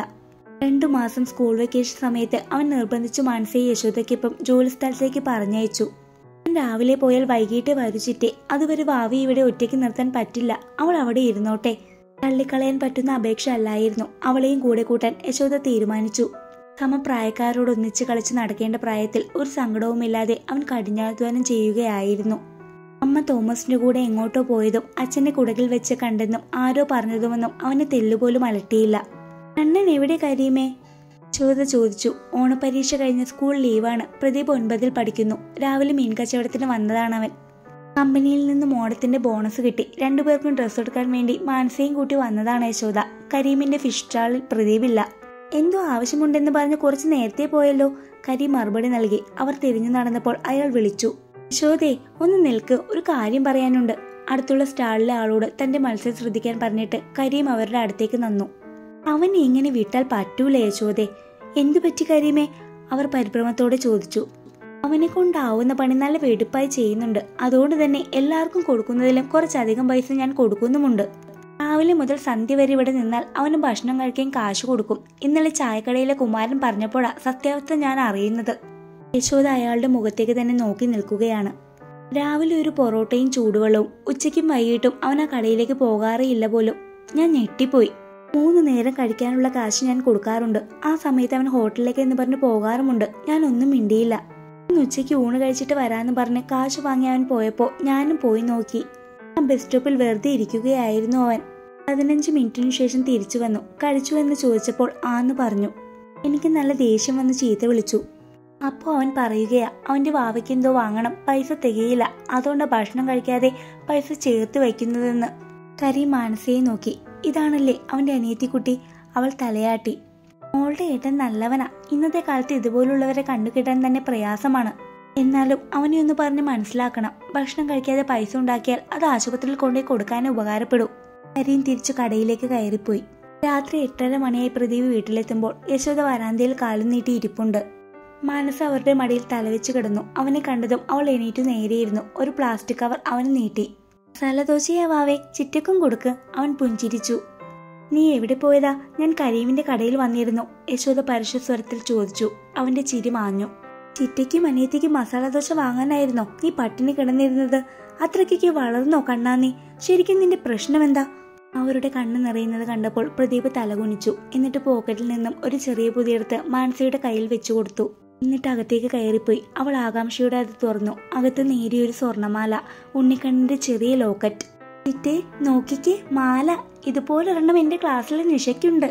2 മാസം സ്കൂൾ വെക്കേഷൻ സമയത്ത് അവൻ നിർബന്ധിച്ചു മാനസിയെ യശോദയ്ക്കൊപ്പം ജോലി സ്ഥലത്തേക്ക് പറഞ്ഞയച്ചു. രാവിലെ പോയാൽ വൈകിട്ട് വരച്ചിട്ടേ, അതുവരെ ഭാവി ഇവിടെ ഒറ്റയ്ക്ക് നിർത്താൻ പറ്റില്ല. അവൾ അവിടെ ഇരുന്നോട്ടെ. തള്ളിക്കളയാൻ പറ്റുന്ന അപേക്ഷ അല്ലായിരുന്നു. അവളെയും കൂടെ കൂട്ടാൻ യശോദ തീരുമാനിച്ചു. സമപ്രായക്കാരോട് ഒന്നിച്ച് കളിച്ച് നടക്കേണ്ട പ്രായത്തിൽ ഒരു സങ്കടവുമില്ലാതെ അവൻ കഠിനാധ്വാനം ചെയ്യുകയായിരുന്നു. അമ്മ തോമസിന്റെ കൂടെ എങ്ങോട്ടോ പോയതും അച്ഛനെ കുടകിൽ വെച്ച് കണ്ടെന്നും ആരോ പറഞ്ഞതുമെന്നും അവനെ തെല്ലുപോലും അലട്ടിയില്ല. അണ്ണൻ എവിടെ കരീമേ? യശോദ ചോദിച്ചു. ഓണപരീക്ഷ കഴിഞ്ഞ് സ്കൂൾ ലീവാണ്. പ്രദീപ് 9ൽ പഠിക്കുന്നു. രാവിലെ മീൻ കച്ചവടത്തിന് വന്നതാണവൻ. കമ്പനിയിൽ നിന്നും ഓണത്തിന്റെ ബോണസ് കിട്ടി. 2 പേർക്കും ഡ്രസ്സ് എടുക്കാൻ വേണ്ടി മാനസയും കൂട്ടി വന്നതാണ് യശോദ. കരീമിന്റെ ഫിഷ് സ്റ്റാളിൽ പ്രദീപില്ല. എന്തോ ആവശ്യമുണ്ടെന്ന് പറഞ്ഞ് കുറച്ച് നേരത്തെ പോയല്ലോ. കരീം മറുപടി നൽകി. അവർ തിരിഞ്ഞു നടന്നപ്പോൾ അയാൾ വിളിച്ചു. യശോദേ, ഒന്ന് നിൽക്ക്, ഒരു കാര്യം പറയാനുണ്ട്. അടുത്തുള്ള സ്റ്റാളിലെ ആളോട് തന്റെ മത്സ്യം ശ്രദ്ധിക്കാൻ പറഞ്ഞിട്ട് കരീം അവരുടെ അടുത്തേക്ക് നന്നു. അവനെ ഇങ്ങനെ വിട്ടാൽ പറ്റൂല യശോദേ. എന്തു പറ്റി കരീമേ? അവർ പരിഭ്രമത്തോടെ ചോദിച്ചു. അവനെ കൊണ്ടാവുന്ന പണി നല്ല വെടുപ്പായി ചെയ്യുന്നുണ്ട്. അതുകൊണ്ട് തന്നെ എല്ലാവർക്കും കൊടുക്കുന്നതിലും കുറച്ചധികം പൈസ ഞാൻ കൊടുക്കുന്നുമുണ്ട്. രാവിലെ മുതൽ സന്ധ്യ വരെ ഇവിടെ നിന്നാൽ അവന് ഭക്ഷണം കഴിക്കാൻ കാശ് കൊടുക്കും. ഇന്നലെ ചായക്കടയിലെ കുമാരൻ പറഞ്ഞപ്പോഴാ സത്യാവസ്ഥ ഞാൻ അറിയുന്നത്. യശോദ അയാളുടെ മുഖത്തേക്ക് തന്നെ നോക്കി നിൽക്കുകയാണ്. രാവിലെ ഒരു പൊറോട്ടയും ചൂടുവെള്ളവും, ഉച്ചയ്ക്കും വൈകിട്ടും അവൻ ആ കടയിലേക്ക് പോകാറേയില്ല പോലും. ഞാൻ ഞെട്ടിപ്പോയി. 3 നേരം കഴിക്കാനുള്ള കാശ് ഞാൻ കൊടുക്കാറുണ്ട്. ആ സമയത്ത് അവൻ ഹോട്ടലിലേക്ക് എന്ന് പറഞ്ഞ് പോകാറുമുണ്ട്. ഞാൻ ഒന്നും മിണ്ടിയില്ല. ഇന്ന് ഉച്ചയ്ക്ക് ഊണ് കഴിച്ചിട്ട് വരാന്ന് പറഞ്ഞ് കാശ് വാങ്ങി അവൻ പോയപ്പോ ഞാനും പോയി നോക്കി. ആ ബസ് സ്റ്റോപ്പിൽ വെറുതെ ഇരിക്കുകയായിരുന്നു അവൻ. 15 മിനിറ്റിനു ശേഷം തിരിച്ചു വന്നു. കഴിച്ചു എന്ന് ചോദിച്ചപ്പോൾ ആന്ന് പറഞ്ഞു. എനിക്ക് നല്ല ദേഷ്യം വന്ന് ചീത്ത വിളിച്ചു. അപ്പോൾ അവൻ പറയുകയാ, അവന്റെ വാവയ്ക്ക് എന്തോ വാങ്ങണം, പൈസ തികയില്ല, അതുകൊണ്ട് ഭക്ഷണം കഴിക്കാതെ പൈസ ചേർത്ത് വയ്ക്കുന്നതെന്ന്. കരീം മാനസയെ നോക്കി. ഇതാണല്ലേ അവന്റെ അനിയത്തിക്കുട്ടി? അവൾ തലയാട്ടി. മോളുടെ ഏട്ടൻ നല്ലവനാ. ഇന്നത്തെ കാലത്ത് ഇതുപോലുള്ളവരെ കണ്ടുകിട്ടാൻ തന്നെ പ്രയാസമാണ്. എന്നാലും അവനെ ഒന്ന് പറഞ്ഞ് മനസ്സിലാക്കണം. ഭക്ഷണം കഴിക്കാതെ പൈസ ഉണ്ടാക്കിയാൽ അത് ആശുപത്രിയിൽ കൊണ്ടുപോയി കൊടുക്കാനേ ഉപകാരപ്പെടും. കരീം തിരിച്ചു കടയിലേക്ക് കയറിപ്പോയി. രാത്രി 8:30 മണിയായി പ്രദീപ് വീട്ടിലെത്തുമ്പോൾ യശോദ വരാന്തയിൽ കാലും നീട്ടി ഇരിപ്പുണ്ട്. മാനസ അവരുടെ മടിയിൽ തലവെച്ച് കിടന്നു. അവനെ കണ്ടതും അവൾ എണീറ്റു നേരെയിരുന്നു. ഒരു പ്ലാസ്റ്റിക് കവർ അവന് നീട്ടി. മസാലദോശയാവാവേ, ചിറ്റക്കും കൊടുക്ക്. അവൻ പുഞ്ചിരിച്ചു. നീ എവിടെ പോയതാ? ഞാൻ കരീമിന്റെ കടയിൽ വന്നിരുന്നു. യശോദ പരുഷസ്വരത്തിൽ ചോദിച്ചു. അവന്റെ ചിരി മാഞ്ഞു. ചിറ്റയ്ക്കും അനിയത്തിക്കും മസാലദോശ വാങ്ങാനായിരുന്നോ നീ പട്ടിണി കിടന്നിരുന്നത്? അത്രയ്ക്ക് വളർന്നോ കണ്ണാ നീ? ശരിക്കും നിന്റെ പ്രശ്നം എന്താ? അവരുടെ കണ്ണ് നിറയുന്നത് കണ്ടപ്പോൾ പ്രദീപ് തലകുനിച്ചു. എന്നിട്ട് പോക്കറ്റിൽ നിന്നും ഒരു ചെറിയ പൊതിയെടുത്ത് മാനസയുടെ കയ്യിൽ വെച്ചു കൊടുത്തു. എന്നിട്ട് അകത്തേക്ക് കയറിപ്പോയി. അവൾ ആകാംക്ഷയോടെ അത് തുറന്നു. അകത്ത് നേരിയൊരു സ്വർണമാല, ഉണ്ണിക്കണ്ണിന്റെ ചെറിയ ലോക്കറ്റ്. ചിറ്റേ നോക്കിക്കേ, മാല. ഇതുപോലൊരെണ്ണം എന്റെ ക്ലാസ്സിലെ നിഷയ്ക്കുണ്ട്.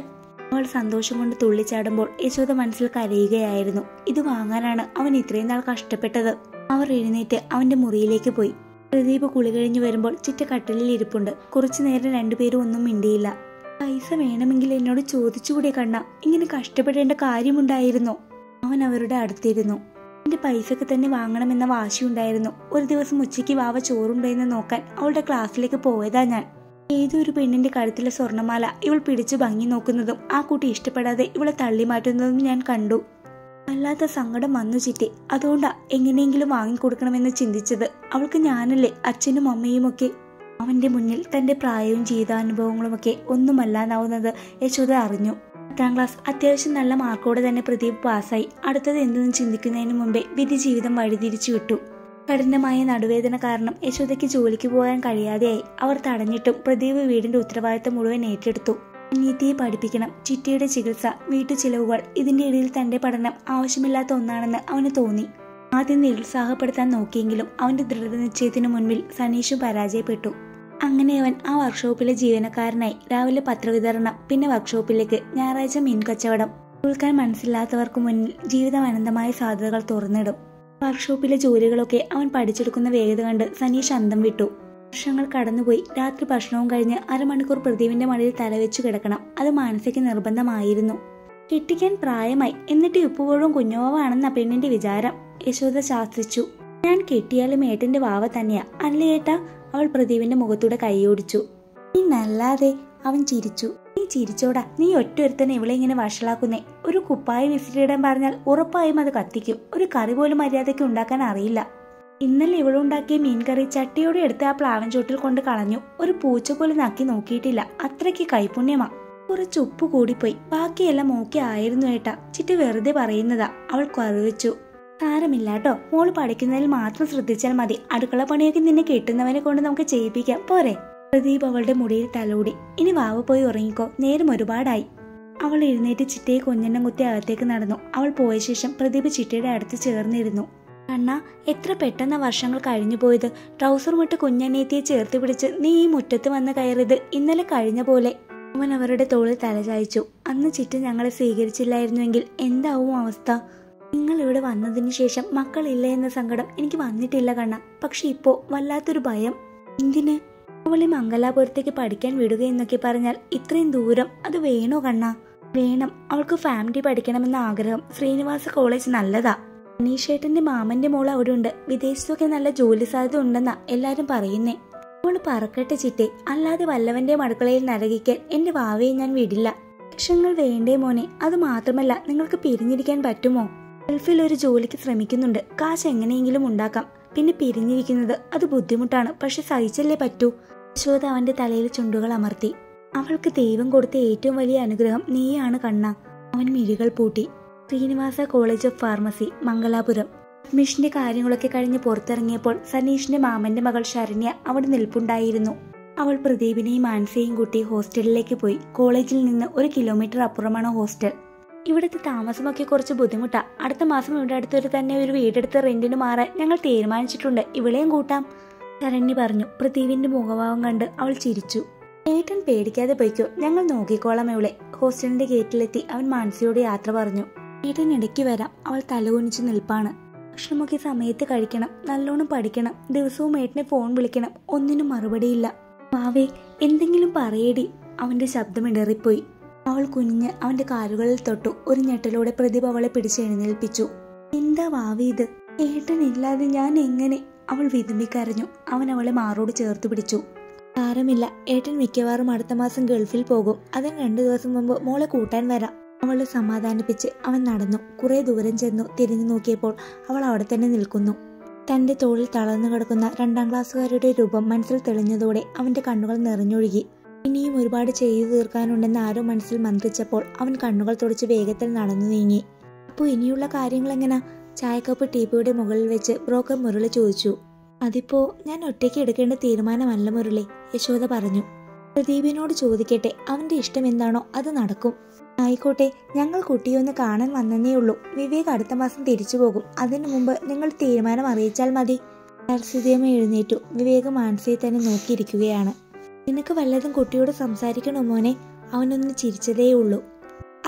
അവൾ സന്തോഷം കൊണ്ട് തുള്ളിച്ചാടുമ്പോൾ യശോദ മനസ്സിൽ കരയുകയായിരുന്നു. ഇത് വാങ്ങാനാണ് അവൻ ഇത്രയും നാൾ കഷ്ടപ്പെട്ടത്. അവർ എഴുന്നേറ്റ് അവന്റെ മുറിയിലേക്ക് പോയി. പ്രദീപ് കുളി കഴിഞ്ഞു വരുമ്പോൾ ചിറ്റ കട്ടിലിൽ ഇരിപ്പുണ്ട്. കുറച്ചു നേരം രണ്ടുപേരും ഒന്നും മിണ്ടിയില്ല. പൈസ വേണമെങ്കിൽ എന്നോട് ചോദിച്ചുകൂടെ കണ്ണ, ഇങ്ങനെ കഷ്ടപ്പെടേണ്ട കാര്യമുണ്ടായിരുന്നോ? അവൻ അവരുടെ അടുത്തിരുന്നു. എന്റെ പൈസക്ക് തന്നെ വാങ്ങണമെന്ന വാശിയുണ്ടായിരുന്നു. ഒരു ദിവസം ഉച്ചയ്ക്ക് വാവ ചോറുണ്ടെന്ന് നോക്കാൻ അവളുടെ ക്ലാസ്സിലേക്ക് പോയതാ ഞാൻ. ഏതൊരു പെണ്ണിന്റെ കഴുത്തിലെ സ്വർണ്ണമാല ഇവൾ പിടിച്ചു ഭംഗി നോക്കുന്നതും ആ കുട്ടി ഇഷ്ടപ്പെടാതെ ഇവളെ തള്ളി മാറ്റുന്നതും ഞാൻ കണ്ടു. വല്ലാത്ത സങ്കടം വന്നു ചിറ്റെ. അതുകൊണ്ടാ എങ്ങനെയെങ്കിലും വാങ്ങിക്കൊടുക്കണമെന്ന് ചിന്തിച്ചത്. അവൾക്ക് ഞാനല്ലേ അച്ഛനും അമ്മയും ഒക്കെ. അവന്റെ മുന്നിൽ തന്റെ പ്രായവും ജീവിതാനുഭവങ്ങളുമൊക്കെ ഒന്നുമല്ലാതാവുന്നത് യശോദ അറിഞ്ഞു. 10ാം ക്ലാസ് അത്യാവശ്യം നല്ല മാർക്കോടെ തന്നെ പ്രദീപ് പാസ്സായി. അടുത്തത് എന്തെന്ന് ചിന്തിക്കുന്നതിന് മുമ്പേ വിധി ജീവിതം വഴിതിരിച്ചു വിട്ടു. കഠിനമായ നടുവേദന കാരണം യശോദയ്ക്ക് ജോലിക്ക് പോകാൻ കഴിയാതെയായി. അവർ തടഞ്ഞിട്ടും പ്രദീപ് വീടിന്റെ ഉത്തരവാദിത്തം മുഴുവൻ ഏറ്റെടുത്തു. അനിയത്തിയെ പഠിപ്പിക്കണം, ചിറ്റയുടെ ചികിത്സ, വീട്ടു ചിലവുകൾ, ഇതിന്റെ ഇടയിൽ തന്റെ പഠനം ആവശ്യമില്ലാത്ത ഒന്നാണെന്ന് അവന് തോന്നി. ആദ്യം നിരുത്സാഹപ്പെടുത്താൻ നോക്കിയെങ്കിലും അവന്റെ ദൃഢനിശ്ചയത്തിനു മുൻപിൽ സനീഷും പരാജയപ്പെട്ടു. അങ്ങനെ അവൻ ആ വർക്ക്ഷോപ്പിലെ ജീവനക്കാരനായി. രാവിലെ പത്രവിതരണം, പിന്നെ വർക്ക്ഷോപ്പിലേക്ക്, ഞായറാഴ്ച മീൻ കച്ചവടം. കേൾക്കാൻ മനസ്സില്ലാത്തവർക്ക് മുന്നിൽ ജീവിതം അനന്തമായ സാധ്യതകൾ തുറന്നിടും. വർക്ക്ഷോപ്പിലെ ജോലികളൊക്കെ അവൻ പഠിച്ചെടുക്കുന്ന വേഗത കണ്ട് സനീഷ് അന്തം വിട്ടു. വർഷങ്ങൾ കടന്നുപോയി. രാത്രി ഭക്ഷണവും കഴിഞ്ഞ് അരമണിക്കൂർ പ്രദീപിന്റെ മടിയിൽ തലവെച്ചു കിടക്കണം. അത് മാനസിക നിർബന്ധമായിരുന്നു. കെട്ടിക്കാൻ പ്രായമായി, എന്നിട്ട് ഇപ്പോഴും കുഞ്ഞുവാവാണെന്ന പെണ്ണിന്റെ വിചാരം. യശോദ ശാസിച്ചു. ഞാൻ കെട്ടിയാലും ഏട്ടന്റെ വാവ തന്നെയാ അല്ലേ ഏട്ടാ? അവൾ പ്രദീപിന്റെ മുഖത്തൂടെ കൈയോടിച്ചു. നീ നല്ലാതെ. അവൻ ചിരിച്ചു. നീ ചിരിച്ചോടാ, നീ ഒറ്റൊരുത്തനെ ഇവളെ ഇങ്ങനെ വഷളാക്കുന്നേ. ഒരു കുപ്പായ വിസിറ്റിടാൻ പറഞ്ഞാൽ ഉറപ്പായും അത് കത്തിക്കും. ഒരു കറി പോലും മര്യാദയ്ക്ക് ഉണ്ടാക്കാൻ അറിയില്ല. ഇന്നലെ ഇവളുണ്ടാക്കിയ മീൻകറി ചട്ടിയോടെ എടുത്ത് ആ പ്ലാവൻ ചോട്ടിൽ കൊണ്ട് കളഞ്ഞു. ഒരു പൂച്ച പോലും നക്കി നോക്കിയിട്ടില്ല. അത്രയ്ക്ക് കൈപുണ്യമാ. കുറച്ച് ഉപ്പ് കൂടിപ്പോയി, ബാക്കിയെല്ലാം ഓക്കെ ആയിരുന്നു ഏട്ടാ. ചിറ്റ വെറുതെ പറയുന്നതാ. അവൾ കറിവെച്ചു. സാരമില്ലാട്ടോ, മോള് പഠിക്കുന്നതിൽ മാത്രം ശ്രദ്ധിച്ചാൽ മതി. അടുക്കള പണിയൊക്കെ നിന്നെ കെട്ടുന്നവനെ കൊണ്ട് നമുക്ക് ചെയ്യിപ്പിക്കാം, പോരെ? പ്രദീപ് അവളുടെ മുടിയിൽ തലോടി. ഇനി വാവ പോയി ഉറങ്ങിക്കോ, നേരം ഒരുപാടായി. അവൾ എഴുന്നേറ്റ് ചിറ്റയെ കൊഞ്ഞെണ്ണം കുത്തി അകത്തേക്ക് നടന്നു. അവൾ പോയ ശേഷം പ്രദീപ് ചിറ്റയുടെ അടുത്ത് ചേർന്നിരുന്നു. കണ്ണ, എത്ര പെട്ടെന്ന വർഷങ്ങൾ കഴിഞ്ഞു പോയത്. ട്രൗസർ വിട്ട് കുഞ്ഞനിയത്തിയെ ചേർത്ത് പിടിച്ച് നീ ഈ മുറ്റത്ത് വന്ന് കയറിയത് ഇന്നലെ കഴിഞ്ഞ പോലെ. അവൻ അവരുടെ തോളിൽ തലചായ്ച്ചു. അന്ന് ചിറ്റ ഞങ്ങളെ സ്വീകരിച്ചില്ലായിരുന്നുവെങ്കിൽ എന്താവും അവസ്ഥ? നിങ്ങൾ ഇവിടെ വന്നതിന് ശേഷം മക്കളില്ല എന്ന സങ്കടം എനിക്ക് വന്നിട്ടില്ല കണ്ണ. പക്ഷെ ഇപ്പോ വല്ലാത്തൊരു ഭയം. എന്തിന്? അവളെ മംഗലാപുരത്തേക്ക് പഠിക്കാൻ വിടുക എന്നൊക്കെ പറഞ്ഞാൽ ഇത്രയും ദൂരം അത് വേണോ കണ്ണ? വേണം. അവൾക്ക് ഫാമിലി പഠിക്കണമെന്ന ആഗ്രഹം. ശ്രീനിവാസ കോളേജ് നല്ലതാ. അനീഷേട്ടന്റെ മാമന്റെ മോൾ അവിടെ ഉണ്ട്. വിദേശത്തൊക്കെ നല്ല ജോലി സാധ്യത ഉണ്ടെന്നാ എല്ലാരും പറയുന്നേ. അവള് പറക്കട്ടെ ചിറ്റെ, അല്ലാതെ വല്ലവന്റെ അടുക്കളയിൽ നരകിക്കാൻ എന്റെ വാവയെ ഞാൻ വിടില്ല. ലക്ഷങ്ങൾ വേണ്ടേ മോനെ? അത് മാത്രമല്ല, നിങ്ങൾക്ക് പിരിഞ്ഞിരിക്കാൻ പറ്റുമോ? ഗൾഫിൽ ഒരു ജോലിക്ക് ശ്രമിക്കുന്നുണ്ട്. കാശ് എങ്ങനെയെങ്കിലും ഉണ്ടാക്കാം. പിന്നെ പിരിഞ്ഞിരിക്കുന്നത് അത് ബുദ്ധിമുട്ടാണ്. പക്ഷെ സഹിച്ചല്ലേ പറ്റൂ. യശോദ അവന്റെ തലയിൽ ചുണ്ടുകൾ അമർത്തി. അവൾക്ക് ദൈവം കൊടുത്ത ഏറ്റവും വലിയ അനുഗ്രഹം നീയാണ് കണ്ണ. അവൻ മിഴികൾ പൂട്ടി. Srinivasa college of pharmacy, Mangalapuram. അഡ്മിഷന്റെ കാര്യങ്ങളൊക്കെ കഴിഞ്ഞ് പുറത്തിറങ്ങിയപ്പോൾ സനീഷിന്റെ മാമന്റെ മകൾ ശരണ്യ അവിടെ നിൽപ്പുണ്ടായിരുന്നു. അവൾ പ്രദീപിനെയും മാനസയെയും കൂട്ടി ഹോസ്റ്റലിലേക്ക് പോയി. കോളേജിൽ നിന്ന് 1 കിലോമീറ്റർ അപ്പുറമാണ് ഹോസ്റ്റൽ. ഇവിടുത്തെ താമസമൊക്കെ കുറച്ച് ബുദ്ധിമുട്ടാ. അടുത്ത മാസം ഇവിടെ അടുത്തൊരു തന്നെ ഒരു വീടെടുത്ത് റെന്റിന് മാറാൻ ഞങ്ങൾ തീരുമാനിച്ചിട്ടുണ്ട്. ഇവിടെയും കൂട്ടാം, ശരണ്യ പറഞ്ഞു. പ്രദീപിന്റെ മുഖഭാവം കണ്ട് അവൾ ചിരിച്ചു. ഏട്ടൻ പേടിക്കാതെ പോയിക്കോ, ഞങ്ങൾ നോക്കിക്കോളാം ഇവളെ. ഹോസ്റ്റലിന്റെ ഗേറ്റിലെത്തി അവൻ മാനസയോട് യാത്ര പറഞ്ഞു. ഏട്ടൻ ഇടയ്ക്ക് വരാം. അവൾ തലകുനിച്ച് നിൽപ്പാണ്. ഭക്ഷണമൊക്കെ സമയത്ത് കഴിക്കണം, നല്ലോണം പഠിക്കണം. ദിവസവും ഏട്ടനെ ഫോൺ വിളിക്കണം. ഒന്നിനും മറുപടിയില്ല. വാവേ, എന്തെങ്കിലും പറയടി. അവന്റെ ശബ്ദം ഇടറിപ്പോയി. അവൾ കുനിഞ്ഞ് അവന്റെ കാലുകളിൽ തൊട്ടു. ഒരു ഞെട്ടലോടെ പ്രദീപ് അവളെ പിടിച്ച് എഴുന്നേൽപ്പിച്ചു. എന്താ വാവി ഇത്? ഏട്ടനില്ലാതെ ഞാൻ എങ്ങനെ? അവൾ വിതുമ്പിക്കരഞ്ഞു. അവൻ അവളെ മാറോട് ചേർത്ത് പിടിച്ചു. സാരമില്ല, ഏട്ടൻ മിക്കവാറും അടുത്ത മാസം ഗൾഫിൽ പോകും. അതിന് 2 ദിവസം മുമ്പ് മോളെ കൂട്ടാൻ വരാം. അവളെ സമാധാനിപ്പിച്ച് അവൻ നടന്നു. കുറെ ദൂരം ചെന്നു തിരിഞ്ഞു നോക്കിയപ്പോൾ അവൾ അവിടെ തന്നെ നിൽക്കുന്നു. തന്റെ തോളിൽ തളർന്നു കിടക്കുന്ന 2ാം ക്ലാസ്സുകാരുടെ രൂപം മനസ്സിൽ തെളിഞ്ഞതോടെ അവന്റെ കണ്ണുകൾ നിറഞ്ഞൊഴുകി. ഇനിയും ഒരുപാട് ചെയ്തു തീർക്കാനുണ്ടെന്ന് ആരോ മനസ്സിൽ മന്ത്രിച്ചപ്പോൾ അവൻ കണ്ണുകൾ തുടച്ച് വേഗത്തിൽ നടന്നു നീങ്ങി. അപ്പോൾ ഇനിയുള്ള കാര്യങ്ങൾ എങ്ങനാ? ചായക്കപ്പ് ടീപ്പോയുടെ മുകളിൽ വെച്ച് ബ്രോക്കർ മുരളി ചോദിച്ചു. അതിപ്പോ ഞാൻ ഒറ്റയ്ക്ക് എടുക്കേണ്ട തീരുമാനമല്ല മുരളി, യശോദ പറഞ്ഞു. പ്രദീപിനോട് ചോദിക്കട്ടെ, അവന്റെ ഇഷ്ടം എന്താണോ അത് നടക്കും. ആയിക്കോട്ടെ, ഞങ്ങൾ കുട്ടിയൊന്ന് കാണാൻ വന്നേ ഉള്ളൂ. വിവേക് അടുത്ത മാസം തിരിച്ചു പോകും. അതിനു മുമ്പ് നിങ്ങൾ തീരുമാനം അറിയിച്ചാൽ മതി. സരസ്വതിയമ്മ എഴുന്നേറ്റു. വിവേക് മാനസയെ തന്നെ നോക്കിയിരിക്കുകയാണ്. നിനക്ക് വല്ലതും കുട്ടിയോട് സംസാരിക്കണോ മോനെ? അവനൊന്ന് ചിരിച്ചതേ ഉള്ളൂ.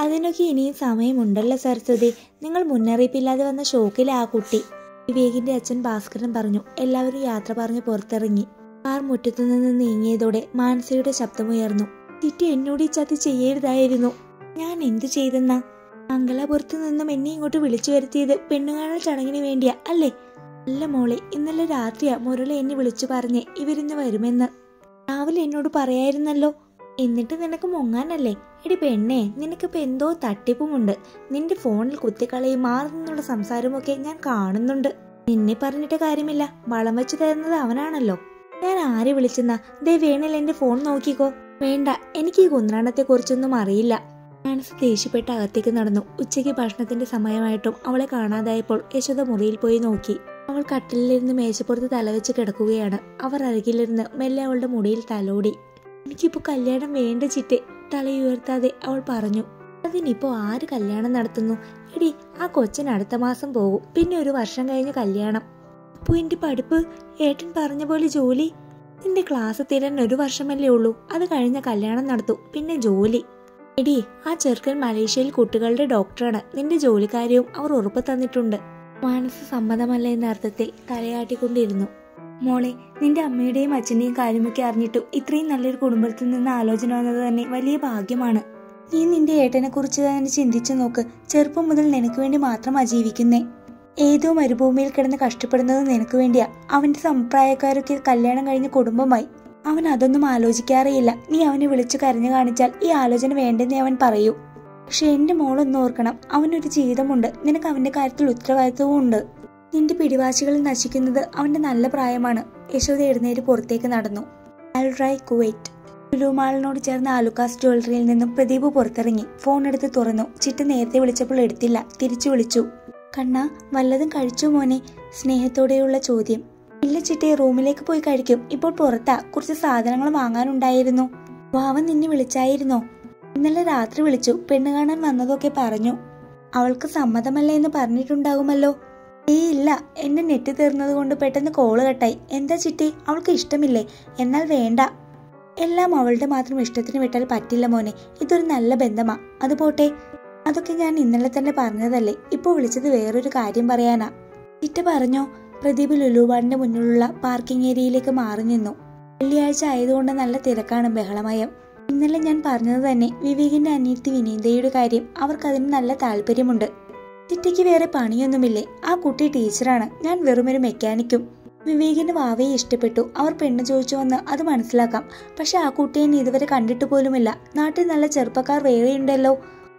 അതിനൊക്കെ ഇനിയും സമയമുണ്ടല്ലോ സരസ്വതി. നിങ്ങൾ മുന്നറിയിപ്പില്ലാതെ വന്ന ഷോക്കിലെ ആ കുട്ടി. വിവേകിന്റെ അച്ഛൻ ഭാസ്കരൻ പറഞ്ഞു. എല്ലാവരും യാത്ര പറഞ്ഞ് പുറത്തിറങ്ങി. കാർ മുറ്റത്തുനിന്ന് നീങ്ങിയതോടെ മാനസയുടെ ശബ്ദമുയർന്നു. ചിറ്റി എന്നോട് ഈ ചതി ചെയ്യരുതായിരുന്നു. ഞാൻ എന്തു ചെയ്തെന്നാ? മംഗലാപുരത്ത് നിന്നും എന്നെ ഇങ്ങോട്ട് വിളിച്ചു വരുത്തിയത് പെണ്ണുകാണൽ ചടങ്ങിന് വേണ്ടിയാ അല്ലേ? അല്ല മോളെ, ഇന്നലെ രാത്രിയാ മുരളി എന്നെ വിളിച്ചു പറഞ്ഞ് ഇവരിന്ന് വരുമെന്ന്. രാവിലെ എന്നോട് പറയായിരുന്നല്ലോ. എന്നിട്ട് നിനക്ക് മുങ്ങാനല്ലേ? എടി പെണ്ണേ, നിനക്കിപ്പോ എന്തോ തട്ടിപ്പുമുണ്ട്. നിന്റെ ഫോണിൽ കുത്തിക്കളയും മാറുന്നുള്ള സംസാരമൊക്കെ ഞാൻ കാണുന്നുണ്ട്. നിന്നെ പറഞ്ഞിട്ട് കാര്യമില്ല, വളം വെച്ചു തരുന്നത് അവനാണല്ലോ. ഞാൻ ആരെ വിളിച്ചെന്നാ? ദേ വേണേൽ എന്റെ ഫോൺ നോക്കിക്കോ. വേണ്ട, എനിക്ക് ഈ കുന്ത്രാണ്ടത്തെ കുറിച്ചൊന്നും അറിയില്ല. മനസ്സ് ദേഷ്യപ്പെട്ട് അകത്തേക്ക് നടന്നു. ഉച്ചയ്ക്ക് ഭക്ഷണത്തിന്റെ സമയമായിട്ടും അവളെ കാണാതായപ്പോൾ യശോദ മുറിയിൽ പോയി നോക്കി. അവൾ കട്ടിലിരുന്ന് മേശപ്പുറത്ത് തലവെച്ച് കിടക്കുകയാണ്. അവർ അരികിലിരുന്ന് മെല്ലെ അവളുടെ മുടിയിൽ തലോടി. എനിക്കിപ്പോ കല്യാണം വേണ്ട ചിറ്റെ, തലയുയർത്താതെ അവൾ പറഞ്ഞു. അതിനിപ്പോ ആര് കല്യാണം നടത്തുന്നു? എടി, ആ കൊച്ചൻ അടുത്ത മാസം പോകും. പിന്നെ 1 വർഷം കഴിഞ്ഞ് കല്യാണം. അപ്പൊ എന്റെ പഠിപ്പ്? ഏട്ടൻ പറഞ്ഞ പോലെ ജോലി? നിന്റെ ക്ലാസ് തീരാൻ 1 വർഷമല്ലേ ഉള്ളൂ. അത് കഴിഞ്ഞ കല്യാണം നടത്തൂ, പിന്നെ ജോലി. എടി, ആ ചെറുക്കൻ മലേഷ്യയിൽ കുട്ടികളുടെ ഡോക്ടറാണ്. നിന്റെ ജോലിക്കാര്യവും അവർ ഉറപ്പ് തന്നിട്ടുണ്ട്. മനസ്സ് സമ്മതമല്ല എന്ന അർത്ഥത്തിൽ തലയാട്ടിക്കൊണ്ടിരുന്നു. മോളെ, നിന്റെ അമ്മയുടെയും അച്ഛന്റെയും കാര്യമൊക്കെ അറിഞ്ഞിട്ടും ഇത്രയും നല്ലൊരു കുടുംബത്തിൽ നിന്ന് ആലോചന വന്നത് തന്നെ വലിയ ഭാഗ്യമാണ്. നീ നിന്റെ ഏട്ടനെ കുറിച്ച് തന്നെ ചിന്തിച്ചു നോക്ക്. ചെറുപ്പം മുതൽ നിനക്ക് വേണ്ടി മാത്രമാ ജീവിക്കുന്നേ. ഏതോ മരുഭൂമിയിൽ കിടന്ന് കഷ്ടപ്പെടുന്നത് നിനക്ക് വേണ്ടിയാ. അവന്റെ സമപ്രായക്കാരൊക്കെ കല്യാണം കഴിഞ്ഞ കുടുംബമായി. അവൻ അതൊന്നും ആലോചിക്കാറേയില്ല. നീ അവനെ വിളിച്ചു കരഞ്ഞു കാണിച്ചാൽ ഈ ആലോചന വേണ്ടെന്നേ അവൻ പറയൂ. പക്ഷെ എന്റെ മോളൊന്നും ഓർക്കണം, അവനൊരു ജീവിതമുണ്ട്. നിനക്ക് അവന്റെ കാര്യത്തിൽ ഉത്തരവാദിത്വവും ഉണ്ട്. നിന്റെ പിടിവാശികളിൽ നശിക്കുന്നത് അവന്റെ നല്ല പ്രായമാണ്. യശോദ എഴുന്നേറ്റ് പുറത്തേക്ക് നടന്നു. Al Rai Kuwait. ലുലുമാളിനോട് ചേർന്ന ആലുക്കാസ് ജ്വല്ലറിയിൽ നിന്നും പ്രദീപ് പുറത്തിറങ്ങി. ഫോൺ എടുത്ത് തുറന്നു. ചിറ്റ് നേരത്തെ വിളിച്ചപ്പോൾ എടുത്തില്ല. തിരിച്ചു വിളിച്ചു. കണ്ണാ, വല്ലതും കഴിച്ചു മോനെ? സ്നേഹത്തോടെയുള്ള ചോദ്യം. ഇല്ല ചിറ്റെ, റൂമിലേക്ക് പോയി കഴിക്കും. ഇപ്പോൾ പുറത്താ, കുറച്ച് സാധനങ്ങൾ വാങ്ങാനുണ്ടായിരുന്നു. വാവൻ നിന്നെ വിളിച്ചായിരുന്നോ? ഇന്നലെ രാത്രി വിളിച്ചു. പെണ്ണ് കാണാൻ വന്നതൊക്കെ പറഞ്ഞു. അവൾക്ക് സമ്മതമല്ല എന്ന് പറഞ്ഞിട്ടുണ്ടാകുമല്ലോ. ഇല്ല, എന്റെ നെറ്റ് തീർന്നത് കൊണ്ട് പെട്ടെന്ന് കോള് കട്ടായി. എന്താ ചിറ്റി, അവൾക്ക് ഇഷ്ടമില്ലേ? എന്നാൽ വേണ്ട. എല്ലാം അവളുടെ മാത്രം ഇഷ്ടത്തിന് വിട്ടാൽ പറ്റില്ല മോനെ. ഇതൊരു നല്ല ബന്ധമാ. അത് പോട്ടെ, അതൊക്കെ ഞാൻ ഇന്നലെ തന്നെ പറഞ്ഞതല്ലേ. ഇപ്പൊ വിളിച്ചത് വേറൊരു കാര്യം പറയാനാ. ചിറ്റ പറഞ്ഞോ? പ്രദീപ് ലുലുവാടിന്റെ മുന്നിലുള്ള പാർക്കിംഗ് ഏരിയയിലേക്ക് മാറി നിന്നു. വെള്ളിയാഴ്ച ആയതുകൊണ്ട് നല്ല തിരക്കാണ്, ബഹളമയം. ഇന്നലെ ഞാൻ പറഞ്ഞത് തന്നെ, വിവേകിന്റെ അനിയത്തി വിനീതയുടെ കാര്യം. അവർക്കതിന് നല്ല താല്പര്യമുണ്ട്. ചിറ്റയ്ക്ക് വേറെ പണിയൊന്നുമില്ലേ? ആ കുട്ടി ടീച്ചറാണ്, ഞാൻ വെറുമൊരു മെക്കാനിക്കും. വിവേകിന് വാവയെ ഇഷ്ടപ്പെട്ടു. അവർ പെണ്ണ് ചോദിച്ചു വന്ന് അത് മനസ്സിലാക്കാം. പക്ഷെ ആ കുട്ടിയെ ഇതുവരെ കണ്ടിട്ട് പോലുമില്ല. നാട്ടിൽ നല്ല ചെറുപ്പക്കാർ വേറെയുണ്ടല്ലോ.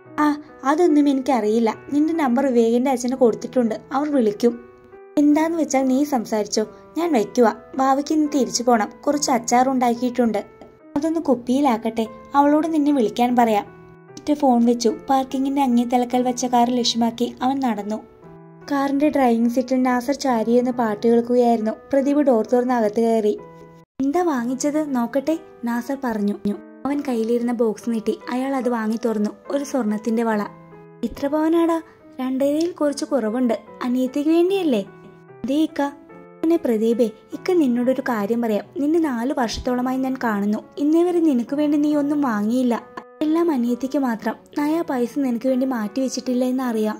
അതൊന്നും എനിക്കറിയില്ല. നിന്റെ നമ്പർ വിവേകിന്റെ അച്ഛന് കൊടുത്തിട്ടുണ്ട്. അവർ വിളിക്കും. എന്താന്ന് വെച്ചാൽ നീ സംസാരിച്ചോ, ഞാൻ വയ്ക്കുക. ഭാവിക്ക് ഇന്ന് തിരിച്ചു പോണം. കുറച്ച് അച്ചാറുണ്ടാക്കിയിട്ടുണ്ട്, അതൊന്ന് കുപ്പിയിലാക്കട്ടെ. അവളോട് നിന്നെ വിളിക്കാൻ പറയാം. ഫോൺ വെച്ചു. പാർക്കിങ്ങിന്റെ അങ്ങേ തലക്കൽ വെച്ച കാർ ലക്ഷ്യമാക്കി അവൻ നടന്നു. കാറിന്റെ ഡ്രൈവിംഗ് സീറ്റിൽ നാസർ ചാരിയെന്ന് പാട്ട് കേൾക്കുകയായിരുന്നു. പ്രദീപ് ഡോർ തുറന്ന് അകത്ത് കയറി. എന്താ വാങ്ങിച്ചത് നോക്കട്ടെ? നാസർ പറഞ്ഞു. അവൻ കയ്യിലിരുന്ന ബോക്സ് നീട്ടി. അയാൾ അത് വാങ്ങി തുറന്നു. ഒരു സ്വർണത്തിന്റെ വള. ഇത്ര പവനാടാ? 2.5-ൽ കുറച്ച് കുറവുണ്ട്. അനിയത്തിക്ക് വേണ്ടിയല്ലേ? അതേ ഇക്ക. പിന്നെ പ്രദീപേ, ഇക്ക നിന്നോടൊരു കാര്യം പറയാം. നിന്നെ 4 വർഷത്തോളമായി ഞാൻ കാണുന്നു. ഇന്നേ വരെ നിനക്ക് വേണ്ടി നീ ഒന്നും വാങ്ങിയില്ല. എല്ലാം അനിയത്തിക്ക് മാത്രം. നയാ പൈസ നിനക്ക് വേണ്ടി മാറ്റി വെച്ചിട്ടില്ല എന്ന് അറിയാം.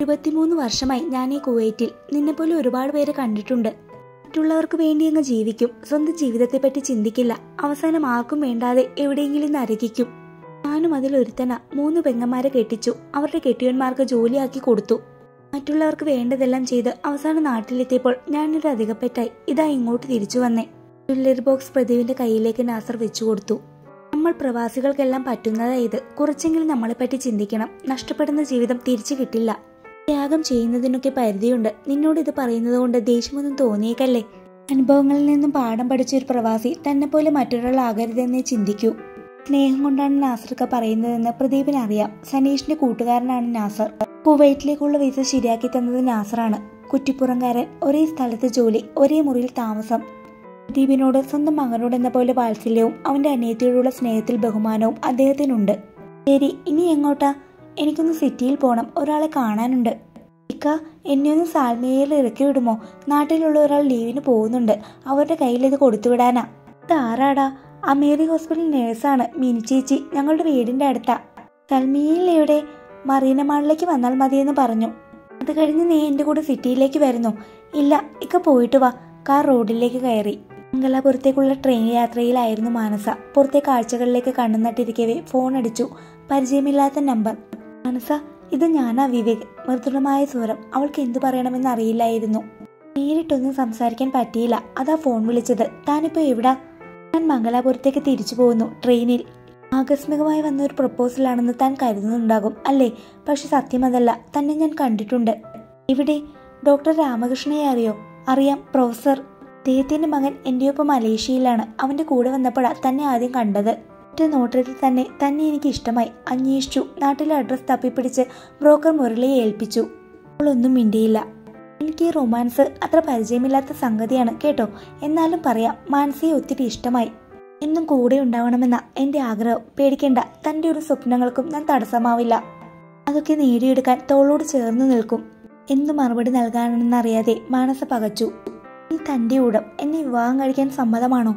23 വർഷമായി ഞാൻ ഈ കുവൈറ്റിൽ. നിന്നെപ്പോലെ ഒരുപാട് പേരെ കണ്ടിട്ടുണ്ട്. മറ്റുള്ളവർക്ക് വേണ്ടി അങ്ങ് ജീവിക്കും. സ്വന്തം ജീവിതത്തെ പറ്റി ചിന്തിക്കില്ല. അവസാനം ആർക്കും വേണ്ടാതെ എവിടെയെങ്കിലും നരകിക്കും. ഞാനും അതിലൊരുത്തന. 3 പെങ്ങന്മാരെ കെട്ടിച്ചു. അവരുടെ കെട്ടിയന്മാർക്ക് ജോലിയാക്കി കൊടുത്തു. മറ്റുള്ളവർക്ക് വേണ്ടതെല്ലാം ചെയ്ത് അവസാനം നാട്ടിലെത്തിയപ്പോൾ ഞാനൊരു അധികപ്പെട്ടായി. ഇതാ ഇങ്ങോട്ട് തിരിച്ചു വന്നേ. ജ്വല്ലറി ബോക്സ് പ്രദീപിന്റെ കയ്യിലേക്ക് നാസർ വെച്ചു കൊടുത്തു. നമ്മൾ പ്രവാസികൾക്കെല്ലാം പറ്റുന്നതാ ഇത്. കുറച്ചെങ്കിലും നമ്മളെപ്പറ്റി ചിന്തിക്കണം. നഷ്ടപ്പെടുന്ന ജീവിതം തിരിച്ചു കിട്ടില്ല. ത്യാഗം ചെയ്യുന്നതിനൊക്കെ പരിധിയുണ്ട്. നിന്നോട് ഇത് പറയുന്നത് കൊണ്ട് ദേഷ്യമൊന്നും തോന്നിയേക്കല്ലേ. അനുഭവങ്ങളിൽ നിന്നും പാഠം പഠിച്ചൊരു പ്രവാസി തന്നെ പോലെ മറ്റൊരാളാകരുതെന്നേ ചിന്തിക്കൂ. സ്നേഹം കൊണ്ടാണ് നാസർക്ക് പറയുന്നതെന്ന് പ്രദീപിന് അറിയാം. സനീഷിന്റെ കൂട്ടുകാരനാണ് നാസർ. കുവൈറ്റിലേക്കുള്ള വിസ ശരിയാക്കി തന്നത് നാസറാണ്. കുറ്റിപ്പുറംകാരൻ, ഒരേ സ്ഥലത്ത് ജോലി, ഒരേ മുറിയിൽ താമസം. പ്രദീപിനോട് സ്വന്തം മകനോട് എന്ന പോലെ വാത്സല്യവും അവന്റെ അനിയത്തിയോടുള്ള സ്നേഹത്തിൽ ബഹുമാനവും അദ്ദേഹത്തിനുണ്ട്. ശരി, ഇനി എങ്ങോട്ടാ? എനിക്കൊന്ന് സിറ്റിയിൽ പോണം. ഒരാളെ കാണാനുണ്ട്. ഇക്ക, എന്നെ ഒന്ന് സാൽമയിൽ ഇറക്കി വിടുമോ? നാട്ടിലുള്ള ഒരാൾ ലീവിന് പോകുന്നുണ്ട്. അവരുടെ കയ്യിൽ ഇത് കൊടുത്തുവിടാനാ. ഇത് ആരാടാ? അമേരി ഹോസ്പിറ്റൽ നേഴ്സാണ്, മിനി ചേച്ചി. ഞങ്ങളുടെ വീടിന്റെ അടുത്താ. സൽമീലയുടെ മറീന മാളിലേക്ക് വന്നാൽ മതിയെന്ന് പറഞ്ഞു. അത് കഴിഞ്ഞ് നീ എൻ്റെ കൂടെ സിറ്റിയിലേക്ക് വരുന്നു? ഇല്ല, ഇക്ക പോയിട്ട് വാ. കാർ റോഡിലേക്ക് കയറി. മംഗലാപുരത്തേക്കുള്ള ട്രെയിൻ യാത്രയിലായിരുന്നു മാനസ. പുറത്തെ കാഴ്ചകളിലേക്ക് കണ്ണു നട്ടിരിക്കവേ ഫോൺ അടിച്ചു. പരിചയമില്ലാത്ത നമ്പർ. മാനസ, ഇത് ഞാനാ വിവേക്. മൃദുലമായ സ്വരം. അവൾക്ക് എന്തു പറയണമെന്ന് അറിയില്ലായിരുന്നു. നേരിട്ടൊന്നും സംസാരിക്കാൻ പറ്റിയില്ല. അതാ ഫോൺ വിളിച്ചത്. താനിപ്പോ എവിടാ? ഞാൻ മംഗലാപുരത്തേക്ക് തിരിച്ചു പോകുന്നു, ട്രെയിനിൽ. ആകസ്മികമായി വന്ന ഒരു പ്രപ്പോസലാണെന്ന് താൻ കരുതുന്നുണ്ടാകും അല്ലേ? പക്ഷെ സത്യം അതല്ല. തന്നെ ഞാൻ കണ്ടിട്ടുണ്ട്. ഇവിടെ ഡോക്ടർ രാമകൃഷ്ണയെ അറിയോ? അറിയാം, പ്രൊഫസർ. അദ്ദേഹത്തിന്റെ മകൻ എൻ്റെ ഒപ്പം മലേഷ്യയിലാണ്. അവന്റെ കൂടെ വന്നപ്പോഴാണ് തന്നെ ആദ്യം കണ്ടത്. ഒറ്റ നോട്ടത്തിൽ തന്നെ എനിക്ക് ഇഷ്ടമായി. അന്വേഷിച്ചു. നാട്ടിലെ അഡ്രസ് തപ്പിപ്പിടിച്ച് ബ്രോക്കർ മുരളിയെ ഏൽപ്പിച്ചു. അവളൊന്നും മിണ്ടിയില്ല. എനിക്ക് ഈ റൊമാൻസ് അത്ര പരിചയമില്ലാത്ത സംഗതിയാണ് കേട്ടോ. എന്നാലും പറയാം, മാനസിയെ ഒത്തിരി ഇഷ്ടമായി. എന്നും കൂടെ ഉണ്ടാവണമെന്ന എൻ്റെ ആഗ്രഹം. പേടിക്കേണ്ട, തൻ്റെ ഒരു സ്വപ്നങ്ങൾക്കും ഞാൻ തടസ്സമാവില്ല. അതൊക്കെ നേടിയെടുക്കാൻ തോളോട് ചേർന്ന് നിൽക്കും. എന്തു മറുപടി നൽകാനെന്നറിയാതെ മാനസ പകച്ചു. ഈ തൻ്റെ ഉടം എന്നെ വിവാഹം കഴിക്കാൻ സമ്മതമാണോ?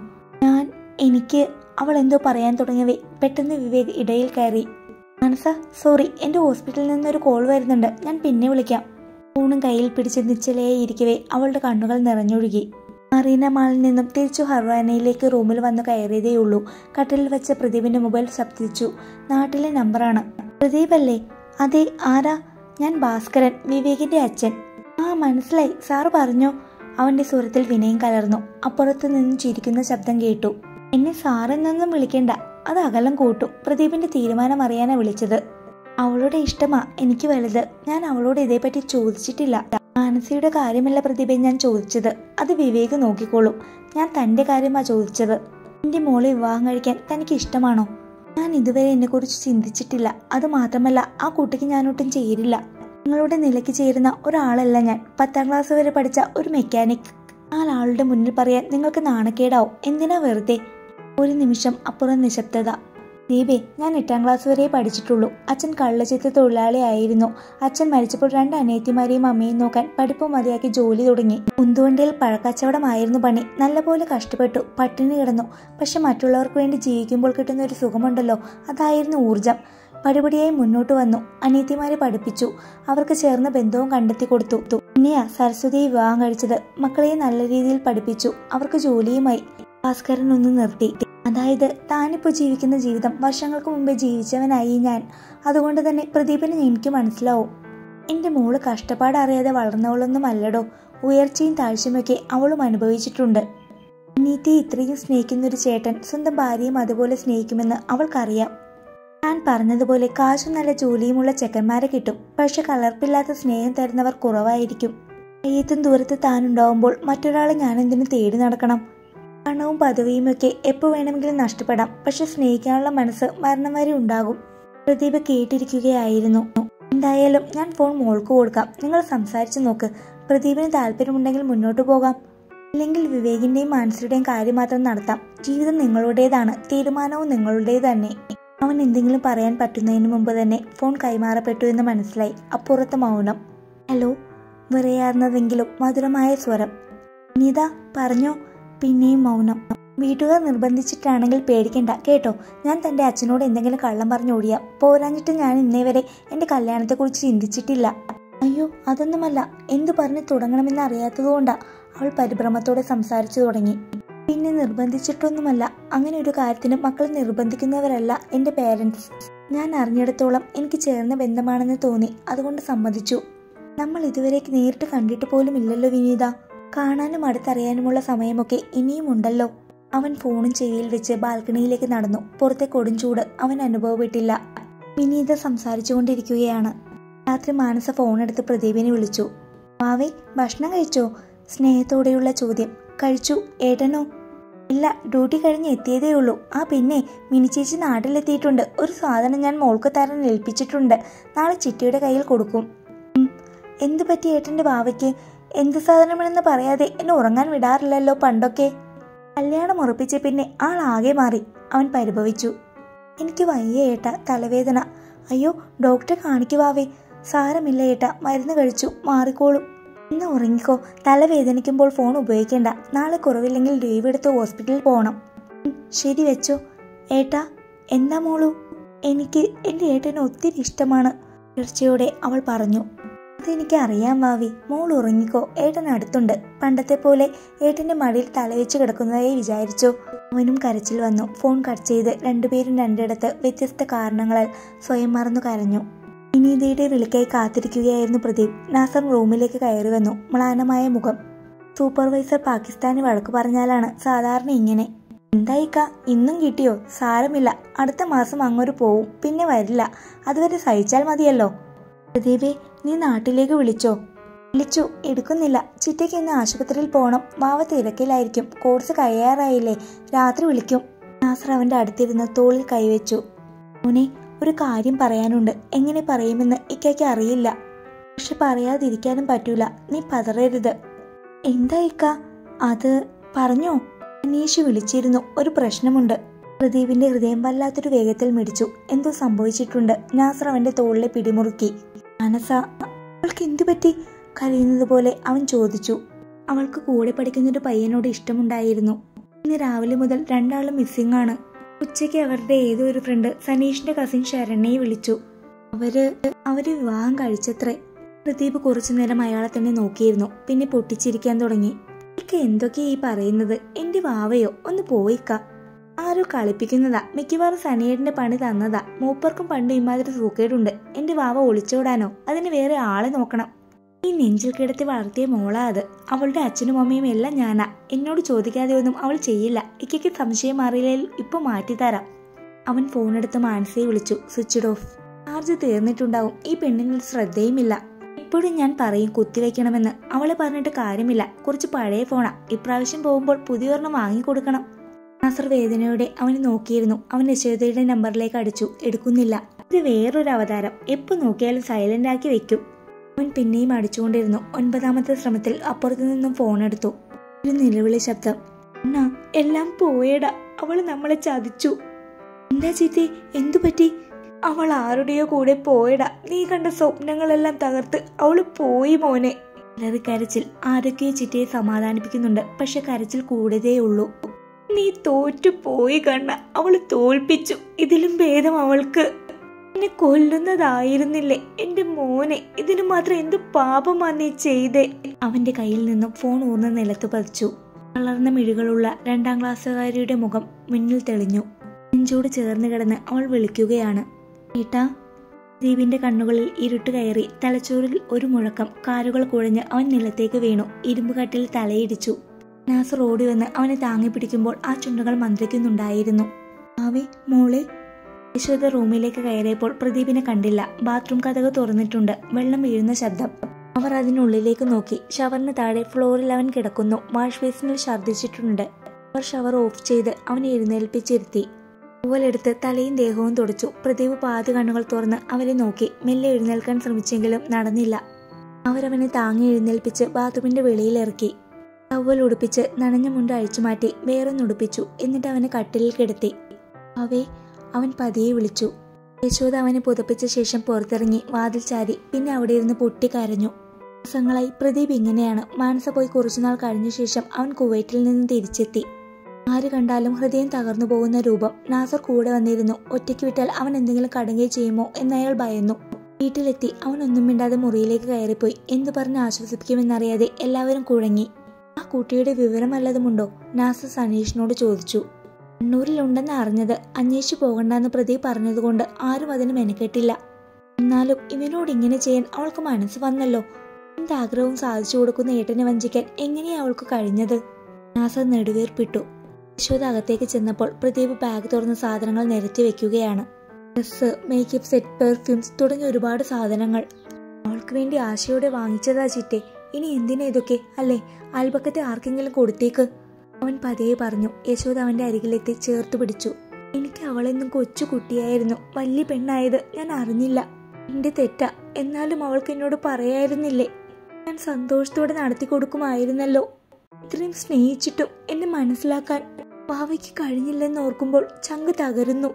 എനിക്ക് അവൾ എന്തോ പറയാൻ തുടങ്ങിയവേ പെട്ടെന്ന് വിവേക് ഇടയിൽ കയറി. മാനസ, സോറി, എൻ്റെ ഹോസ്പിറ്റലിൽ നിന്നൊരു കോൾ വരുന്നുണ്ട്. ഞാൻ പിന്നെ വിളിക്കാം. ഫോണും കയ്യിൽ പിടിച്ച് നിശ്ചലയായി ഇരിക്കവേ അവളുടെ കണ്ണുകൾ നിറഞ്ഞൊഴുകി. മറീന മാളിൽ നിന്നും തിരിച്ചു ഹർവാനയിലേക്ക് റൂമിൽ വന്ന് കയറിയതേയുള്ളൂ. കട്ടിലിൽ വെച്ച പ്രദീപിന്റെ മൊബൈൽ ശബ്ദിച്ചു. നാട്ടിലെ നമ്പറാണ്. പ്രദീപ് അല്ലേ? അതെ, ആരാ? ഞാൻ ഭാസ്കരൻ, വിവേകിന്റെ അച്ഛൻ. ആ, മനസ്സിലായി. സാറ് പറഞ്ഞോ? അവന്റെ സ്വരത്തിൽ വിനയം കലർന്നു. അപ്പുറത്ത് നിന്ന് ചിരിക്കുന്ന ശബ്ദം കേട്ടു. എന്നെ സാറെന്നൊന്നും വിളിക്കണ്ട, അത് അകലം കൂട്ടും. പ്രദീപിന്റെ തീരുമാനം അറിയാനാ വിളിച്ചത്. അവളുടെ ഇഷ്ടമാ എനിക്ക് വലുത്. ഞാൻ അവളോട് ഇതേപ്പറ്റി ചോദിച്ചിട്ടില്ല. മാനസിയുടെ കാര്യമല്ല പ്രദീപെ ഞാൻ ചോദിച്ചത്. അത് വിവേക് നോക്കിക്കോളും. ഞാൻ തന്റെ കാര്യമാ ചോദിച്ചത്. എന്റെ മോളെ വിവാഹം കഴിക്കാൻ തനിക്ക് ഇഷ്ടമാണോ? ഞാൻ ഇതുവരെ എന്നെ കുറിച്ച് ചിന്തിച്ചിട്ടില്ല. അത് മാത്രമല്ല, ആ കുട്ടിക്ക് ഞാനൊട്ടും ചേരില്ല. നിങ്ങളുടെ നിലയ്ക്ക് ചേരുന്ന ഒരാളല്ല ഞാൻ. 10ാം ക്ലാസ് വരെ പഠിച്ച ഒരു മെക്കാനിക്. 4 ആളുടെ മുന്നിൽ പറയാൻ നിങ്ങൾക്ക് നാണക്കേടാവും. എന്തിനാ വെറുതെ? ഒരു നിമിഷം അപ്പുറം നിശബ്ദത. ദീപേ, ഞാൻ 8ാം ക്ലാസ് വരെ പഠിച്ചിട്ടുള്ളൂ. അച്ഛൻ കള്ളച്ചിത്ര തൊഴിലാളിയായിരുന്നു. അച്ഛൻ മരിച്ചപ്പോൾ 2 അനിയത്തിമാരെയും അമ്മയും നോക്കാൻ പഠിപ്പ് മതിയാക്കി ജോലി തുടങ്ങി. ഉന്തുവണ്ടിയിൽ പഴക്കച്ചവടമായിരുന്നു പണി. നല്ലപോലെ കഷ്ടപ്പെട്ടു, പട്ടിണി കിടന്നു. പക്ഷെ മറ്റുള്ളവർക്ക് വേണ്ടി ജീവിക്കുമ്പോൾ കിട്ടുന്ന ഒരു സുഖമുണ്ടല്ലോ, അതായിരുന്നു ഊർജം. പടിപടിയായി മുന്നോട്ട് വന്നു. അനിയത്തിമാരെ പഠിപ്പിച്ചു. അവർക്ക് ചേർന്ന ബന്ധവും കണ്ടെത്തി കൊടുത്തു. പിന്നെയാ സരസ്വതിയെ വിവാഹം കഴിച്ചത്. മക്കളെ നല്ല രീതിയിൽ പഠിപ്പിച്ചു. അവർക്ക് ജോലിയുമായി. ഭാസ്കരൻ ഒന്ന് നിർത്തി. അതായത് താനിപ്പോൾ ജീവിക്കുന്ന ജീവിതം വർഷങ്ങൾക്ക് മുമ്പേ ജീവിച്ചവനായി ഞാൻ. അതുകൊണ്ട് തന്നെ പ്രദീപിനെ എനിക്ക് മനസ്സിലാവും. എൻ്റെ മോള് കഷ്ടപ്പാട് അറിയാതെ വളർന്നവളൊന്നും അല്ലടോ. ഉയർച്ചയും താഴ്ചയുമൊക്കെ അവളും അനുഭവിച്ചിട്ടുണ്ട്. അനീതിയെ ഇത്രയും സ്നേഹിക്കുന്നൊരു ചേട്ടൻ സ്വന്തം ഭാര്യയും അതുപോലെ സ്നേഹിക്കുമെന്ന് അവൾക്കറിയാം. ഞാൻ പറഞ്ഞതുപോലെ കാശും നല്ല ജോലിയുമുള്ള ചെക്കന്മാരെ കിട്ടും. പക്ഷെ കലർപ്പില്ലാത്ത സ്നേഹം തരുന്നവർ കുറവായിരിക്കും. ഏത്തും ദൂരത്ത് താനുണ്ടാവുമ്പോൾ മറ്റൊരാളെ ഞാനെന്തിനു തേടി നടക്കണം? പണവും പദവിയുമൊക്കെ എപ്പോൾ വേണമെങ്കിലും നഷ്ടപ്പെടാം. പക്ഷെ സ്നേഹിക്കാനുള്ള മനസ്സ് മരണം വരെ ഉണ്ടാകും. പ്രദീപ് കേട്ടിരിക്കുകയായിരുന്നു. എന്തായാലും ഞാൻ ഫോൺ മോൾക്ക് കൊടുക്കാം. നിങ്ങൾ സംസാരിച്ചു നോക്ക്. പ്രദീപിന് താല്പര്യമുണ്ടെങ്കിൽ മുന്നോട്ട് പോകാം. ഇല്ലെങ്കിൽ വിവേകിന്റെയും മാനസിയുടെയും കാര്യം മാത്രം നടത്താം. ജീവിതം നിങ്ങളുടേതാണ്. തീരുമാനവും നിങ്ങളുടേത് തന്നെ. അവൻ എന്തെങ്കിലും പറയാൻ പറ്റുന്നതിന് മുമ്പ് തന്നെ ഫോൺ കൈമാറപ്പെട്ടു എന്ന് മനസ്സിലായി. അപ്പുറത്ത് മൗനം. ഹലോ. വിറയാർന്നതെങ്കിലും മധുരമായ സ്വരം. നീത പറഞ്ഞോ. പിന്നെയും മൗനം. വീട്ടുകാർ നിർബന്ധിച്ചിട്ടാണെങ്കിൽ പേടിക്കണ്ട കേട്ടോ. ഞാൻ തന്റെ അച്ഛനോട് എന്തെങ്കിലും കള്ളം പറഞ്ഞോടിയാ. പോരാഞ്ഞിട്ട് ഞാൻ ഇന്നേ വരെ എന്റെ കല്യാണത്തെക്കുറിച്ച് ചിന്തിച്ചിട്ടില്ല. അയ്യോ, അതൊന്നുമല്ല. എന്തു പറഞ്ഞു തുടങ്ങണമെന്ന് അറിയാത്തതുകൊണ്ടാ. അവൾ പരിഭ്രമത്തോടെ സംസാരിച്ചു തുടങ്ങി. പിന്നെ നിർബന്ധിച്ചിട്ടൊന്നുമല്ല. അങ്ങനെ ഒരു കാര്യത്തിന് മക്കളെ നിർബന്ധിക്കുന്നവരല്ല എൻ്റെ പേരൻസ്. ഞാൻ അറിഞ്ഞിടത്തോളം എനിക്ക് ചേർന്ന ബന്ധമാണെന്ന് തോന്നി. അതുകൊണ്ട് സമ്മതിച്ചു. നമ്മൾ ഇതുവരെ നേരിട്ട് കണ്ടിട്ട് പോലും ഇല്ലല്ലോ വിനീത. കാണാനും അടുത്തറിയാനുമുള്ള സമയമൊക്കെ ഇനിയും ഉണ്ടല്ലോ. അവൻ ഫോണും ചെവിയിൽ വെച്ച് ബാൽക്കണിയിലേക്ക് നടന്നു. പുറത്തെ കൊടുംചൂട് അവൻ അനുഭവപ്പെട്ടില്ല. വിനീത സംസാരിച്ചുകൊണ്ടിരിക്കുകയാണ്. രാത്രി മാനസ ഫോണെടുത്ത് പ്രദീപിനെ വിളിച്ചു. മാവേ, ഭക്ഷണം കഴിച്ചോ? സ്നേഹത്തോടെയുള്ള ചോദ്യം. കഴിച്ചു. ഏട്ടനോ? ഇല്ല, ഡ്യൂട്ടി കഴിഞ്ഞ് എത്തിയതേ ഉള്ളൂ. ആ പിന്നെ മിനിച്ചേച്ചി നാട്ടിലെത്തിയിട്ടുണ്ട്. ഒരു സാധനം ഞാൻ മോൾക്ക് തരാൻ ഏൽപ്പിച്ചിട്ടുണ്ട്. നാളെ ചിട്ടിയുടെ കയ്യിൽ കൊടുക്കും. എന്തു പറ്റി ഏട്ടന്റെ വാവയ്ക്ക്? എന്ത് സാധനമാണെന്ന് പറയാതെ എന്നെ ഉറങ്ങാൻ വിടാറില്ലല്ലോ പണ്ടൊക്കെ. കല്യാണം ഉറപ്പിച്ച പിന്നെ ആളാകെ മാറി. അവൻ പരിഭവിച്ചു. എനിക്ക് വയ്യ ഏട്ടാ, തലവേദന. അയ്യോ, ഡോക്ടറെ കാണിക്കുവാവേ. സാരമില്ല ഏട്ടാ, മരുന്ന് കഴിച്ചു, മാറിക്കോളും. ഇന്ന് ഉറങ്ങിക്കോ. തലവേദനിക്കുമ്പോൾ ഫോൺ ഉപയോഗിക്കണ്ട. നാളെ കുറവില്ലെങ്കിൽ ലീവ് എടുത്ത് ഹോസ്പിറ്റലിൽ പോകണം. ശരി, വെച്ചോ. ഏട്ടാ. എന്താ മോളു? എനിക്ക് എൻ്റെ ഏട്ടനെ ഒത്തിരി ഇഷ്ടമാണ്, തീർച്ചയോടെ അവൾ പറഞ്ഞു. അതെനിക്ക് അറിയാം വാവി, മോൾ ഉറങ്ങിക്കോ, ഏട്ടൻ അടുത്തുണ്ട്. പണ്ടത്തെ പോലെ ഏട്ടന്റെ മടിയിൽ തലവെച്ച് കിടക്കുന്നതായി വിചാരിച്ചോ. അവനും കരച്ചിൽ വന്നു. ഫോൺ കട്ട് ചെയ്ത് രണ്ടുപേരും രണ്ടിടത്ത് വ്യത്യസ്ത കാരണങ്ങളാൽ സ്വയം മറന്നു കരഞ്ഞു. വിനീതയുടെ വിളിക്കായി കാത്തിരിക്കുകയായിരുന്നു പ്രദീപ്. നാസർ റൂമിലേക്ക് കയറി വന്നു. മ്ലാനമായ മുഖം. സൂപ്പർവൈസർ പാകിസ്ഥാനി വഴക്ക് പറഞ്ഞാലാണ് സാധാരണ ഇങ്ങനെ. എന്തായിക്ക, ഇന്നും കിട്ടിയോ? സാരമില്ല, അടുത്ത മാസം അങ്ങോട്ട് പോവും, പിന്നെ വരില്ല. അതുവരെ സഹിച്ചാൽ മതിയല്ലോ. പ്രദീപേ, നീ നാട്ടിലേക്ക് വിളിച്ചോ? വിളിച്ചു, എടുക്കുന്നില്ല. ചിറ്റയ്ക്ക് ഇന്ന് ആശുപത്രിയിൽ പോകണം. വാവ തിരക്കിലായിരിക്കും. കോഴ്സ് കഴിയാറായില്ലേ, രാത്രി വിളിക്കും. നാസർ അവന്റെ അടുത്തിരുന്ന് തോളിൽ കൈവച്ചു. മോനെ, ഒരു കാര്യം പറയാനുണ്ട്. എങ്ങനെ പറയുമെന്ന് ഇക്കയ്ക്ക് അറിയില്ല. പക്ഷെ പറയാതിരിക്കാനും പറ്റൂല. നീ പതറരുത്. എന്താ ഇക്ക? അത് പറഞ്ഞോ? അനീഷ് വിളിച്ചിരുന്നു. ഒരു പ്രശ്നമുണ്ട്. പ്രദീപിന്റെ ഹൃദയം വല്ലാത്തൊരു വേഗത്തിൽ മിടിച്ചു. എന്തോ സംഭവിച്ചിട്ടുണ്ട്. നാസർ അവന്റെ തോളിലെ പിടിമുറുക്കി. മനസ്സ, അവൾക്ക് എന്തു പറ്റി? കരയുന്നത് പോലെ അവൻ ചോദിച്ചു. അവൾക്ക് കൂടെ പഠിക്കുന്നൊരു പയ്യനോട് ഇഷ്ടമുണ്ടായിരുന്നു. ഇന്ന് രാവിലെ മുതൽ രണ്ടാളും മിസ്സിംഗ് ആണ്. ഉച്ചയ്ക്ക് അവരുടെ ഏതോ ഒരു ഫ്രണ്ട് സനീഷിന്റെ കസിൻ ശരണ്യെ വിളിച്ചു. അവര് വിവാഹം കഴിച്ചത്രേ. പ്രദീപ് കുറച്ചു നേരം അയാളെ തന്നെ നോക്കിയിരുന്നു. പിന്നെ പൊട്ടിച്ചിരിക്കാൻ തുടങ്ങി. എനിക്ക് എന്തൊക്കെയാ ഈ പറയുന്നത്? എന്റെ വാവയോ? ഒന്ന് പോയിക്ക. ആരോ കളിപ്പിക്കുന്നതാ. മിക്കവാറും സനേടിന്റെ പണി തന്നതാ. മൂപ്പർക്കും പണ്ട് ഇമാതിരി സൂക്കേടുണ്ട്. എന്റെ വാവ ഒളിച്ചോടാനോ? അതിന് വേറെ ആളെ നോക്കണം. ഈ നെഞ്ചിൽ കിടത്തി വളർത്തിയ മോളാ അത്. അവളുടെ അച്ഛനും അമ്മയും എല്ലാം ഞാനാ. എന്നോട് ചോദിക്കാതെ ഒന്നും അവൾ ചെയ്യില്ല. ഇക്കയ്ക്ക് സംശയം അറിയില്ലെങ്കിൽ ഇപ്പൊ മാറ്റിത്തരാം. അവൻ ഫോണെടുത്ത് മാനസയെ വിളിച്ചു. Switched off. ചാർജ് തീർന്നിട്ടുണ്ടാവും. ഈ പെണ്ണിന് ശ്രദ്ധയുമില്ല. എപ്പോഴും ഞാൻ പറയും കുത്തിവെക്കണമെന്ന്. അവളെ പറഞ്ഞിട്ട് കാര്യമില്ല. കുറച്ച് പഴയ ഫോണാ. ഇപ്രാവശ്യം പോകുമ്പോൾ പുതിയൊരെണ്ണം വാങ്ങിക്കൊടുക്കണം. നാസർ വേദനയോടെ അവനെ നോക്കിയിരുന്നു. അവൻ യശോദയുടെ നമ്പറിലേക്ക് അടിച്ചു. എടുക്കുന്നില്ല. ഇത് വേറൊരു അവതാരം. എപ്പോ നോക്കിയാലും സൈലന്റ് ആക്കി വെക്കും. അവൻ പിന്നെയും അടിച്ചുകൊണ്ടിരുന്നു. 9ാമത്തെ ശ്രമത്തിൽ അപ്പുറത്തു നിന്നും ഫോൺ എടുത്തു. ഒരു നിലവിളി ശബ്ദം. അണ്ണാ, എല്ലാം പോയടാ. അവള് നമ്മളെ ചതിച്ചു. എന്താ ചീറ്റി? എന്തു പറ്റി? അവൾ ആരുടെയോ കൂടെ പോയടാ. നീ കണ്ട സ്വപ്നങ്ങളെല്ലാം തകർത്ത് അവള് പോയി മോനെ. വളരെ കരച്ചിൽ. ആരൊക്കെയോ ചിറ്റയെ സമാധാനിപ്പിക്കുന്നുണ്ട്. പക്ഷെ കരച്ചിൽ കൂടതേ ഉള്ളൂ. നീ തോറ്റു പോയി കണ്ണ. അവള് തോൽപ്പിച്ചു. ഇതിലും ഭേദം അവൾക്ക് എന്നെ കൊല്ലുന്നതായിരുന്നില്ലേ എന്റെ മോനെ. ഇതിനു മാത്രം എന്തു പാപമാ നീ ചെയ്തേ? അവന്റെ കയ്യിൽ നിന്നും ഫോൺ ഊർന്ന നിലത്ത് പതിച്ചു. വളർന്ന മിഴികളുള്ള 2ാം ക്ലാസ്സുകാരിയുടെ മുഖം മുന്നിൽ തെളിഞ്ഞു. നെഞ്ചോട് ചേർന്ന് കിടന്ന് അവൾ വിളിക്കുകയാണ്. ഏട്ടാ. ദീപിന്റെ കണ്ണുകളിൽ ഇരുട്ട് കയറി. തലച്ചോറിൽ ഒരു മുഴക്കം. കാലുകൾ കുഴഞ്ഞ് അവൻ നിലത്തേക്ക് വീണു. ഇരുമ്പുകട്ടിൽ തലയിടിച്ചു. നാസർ ഓടി വന്ന് അവനെ താങ്ങി പിടിക്കുമ്പോൾ ആ ചുണ്ടുകൾ മന്ത്രിക്കുന്നുണ്ടായിരുന്നു. ആവേ മോളെ. യശോദ റൂമിലേക്ക് കയറിയപ്പോൾ പ്രദീപിനെ കണ്ടില്ല. ബാത്റൂം കതക് തുറന്നിട്ടുണ്ട്. വെള്ളം വീഴുന്ന ശബ്ദം. അവർ അതിനുള്ളിലേക്ക് നോക്കി. ഷവറിന് താഴെ ഫ്ലോറിൽ അവൻ കിടക്കുന്നു. വാഷ് ബേസിനിൽ ഛർദ്ദിച്ചിട്ടുണ്ട്. അവർ ഷവർ ഓഫ് ചെയ്ത് അവനെ എഴുന്നേൽപ്പിച്ചിരുത്തി. പൂവലെടുത്ത് തലയും ദേഹവും തുടച്ചു. പ്രദീപ് പാതി കണ്ണുകൾ തുറന്ന് അവരെ നോക്കി. മെല്ലെ എഴുന്നേൽക്കാൻ ശ്രമിച്ചെങ്കിലും നടന്നില്ല. അവരവനെ താങ്ങി എഴുന്നേൽപ്പിച്ച് ബാത്റൂമിന്റെ വെളിയിലിറക്കി. ടവൽ ഉടുപ്പിച്ച് നനഞ്ഞ മുണ്ട് അഴിച്ചുമാറ്റി വേറൊന്നുടുപ്പിച്ചു. എന്നിട്ട് അവനെ കട്ടിലിൽ കിടത്തി. അവൻ പതിയെ വിളിച്ചു. യശോദ അവനെ പുതപ്പിച്ച ശേഷം പുറത്തിറങ്ങി വാതിൽ ചാരി. പിന്നെ അവിടെ ഇരുന്ന് പൊട്ടിക്കരഞ്ഞു. ദിവസങ്ങളായി പ്രദീപ് ഇങ്ങനെയാണ്. മാനസ പോയി കുറച്ചുനാൾ കഴിഞ്ഞ ശേഷം അവൻ കുവൈറ്റിൽ നിന്ന് തിരിച്ചെത്തി. ആര് കണ്ടാലും ഹൃദയം തകർന്നു പോകുന്ന രൂപം. നാസർ കൂടെ വന്നിരുന്നു. ഒറ്റയ്ക്ക് വിട്ടാൽ അവൻ എന്തെങ്കിലും കടുകയും ചെയ്യുമോ എന്നയാൾ ഭയന്നു. വീട്ടിലെത്തി അവൻ ഒന്നും മിണ്ടാതെ മുറിയിലേക്ക് കയറിപ്പോയി. എന്തു പറഞ്ഞ് ആശ്വസിപ്പിക്കുമെന്നറിയാതെ എല്ലാവരും കുഴങ്ങി. ആ കുട്ടിയുടെ വിവരം വല്ലതുമുണ്ടോ? നാസർ സനീഷിനോട് ചോദിച്ചു. കണ്ണൂരിലുണ്ടെന്ന് അറിഞ്ഞത്. അന്വേഷിച്ചു പോകണ്ടെന്ന് പ്രദീപ് പറഞ്ഞതുകൊണ്ട് ആരും അതിന് മെനക്കെട്ടില്ല. എന്നാലും ഇവനോട് ഇങ്ങനെ ചെയ്യാൻ അവൾക്ക് മനസ്സ് വന്നല്ലോ. എന്താഗ്രഹവും സാധിച്ചു കൊടുക്കുന്ന ഏട്ടനെ വഞ്ചിക്കാൻ എങ്ങനെയാ അവൾക്ക് കഴിഞ്ഞത്? നാസർ നെടുവീർപ്പിട്ടു. യശോദ അകത്തേക്ക് ചെന്നപ്പോൾ പ്രദീപ് ബാഗ് തുറന്ന സാധനങ്ങൾ നിരത്തി വെക്കുകയാണ്. ഡ്രസ്സ്, മേക്കപ്പ് സെറ്റ്, പെർഫ്യൂംസ് തുടങ്ങിയ ഒരുപാട് സാധനങ്ങൾ. അവൾക്ക് വേണ്ടി ആശയോടെ വാങ്ങിച്ചതാ ചിറ്റെ. ഇനി എന്തിനാ ഇതൊക്കെ? അല്ലേ, അയൽപക്കത്തെ ആർക്കെങ്കിലും കൊടുത്തേക്ക്. അവൻ പതിയെ പറഞ്ഞു. യശോദ അവന്റെ അരികിലെത്തി ചേർത്തു പിടിച്ചു. എനിക്ക് അവളെന്നും കൊച്ചു കുട്ടിയായിരുന്നു. വലിയ പെണ്ണായത് ഞാൻ അറിഞ്ഞില്ല. എന്റെ തെറ്റാ. എന്നാലും അവൾക്ക് എന്നോട് പറയായിരുന്നില്ലേ? ഞാൻ സന്തോഷത്തോടെ നടത്തി കൊടുക്കുമായിരുന്നല്ലോ. ഇത്രയും സ്നേഹിച്ചിട്ടും എന്നെ മനസ്സിലാക്കാൻ വാവയ്ക്ക് കഴിഞ്ഞില്ലെന്ന് ഓർക്കുമ്പോൾ ചങ്ക് തകരുന്നു.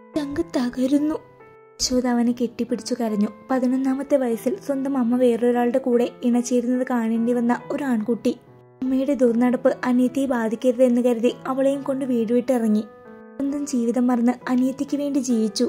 യശോദ അവനെ കെട്ടിപ്പിടിച്ചു കരഞ്ഞു. 11ാമത്തെ വയസ്സിൽ സ്വന്തം അമ്മ വേറൊരാളുടെ കൂടെ ഇണചേരുന്നത് കാണേണ്ടി വന്ന ഒരു ആൺകുട്ടി. അമ്മയുടെ ദുർനടപ്പ് അനിയത്തിയെ ബാധിക്കരുത് എന്ന് കരുതി അവളെയും കൊണ്ട് വീട് വിട്ടിറങ്ങി. സ്വന്തം ജീവിതം മറന്ന് അനിയത്തിക്ക് വേണ്ടി ജീവിച്ചു.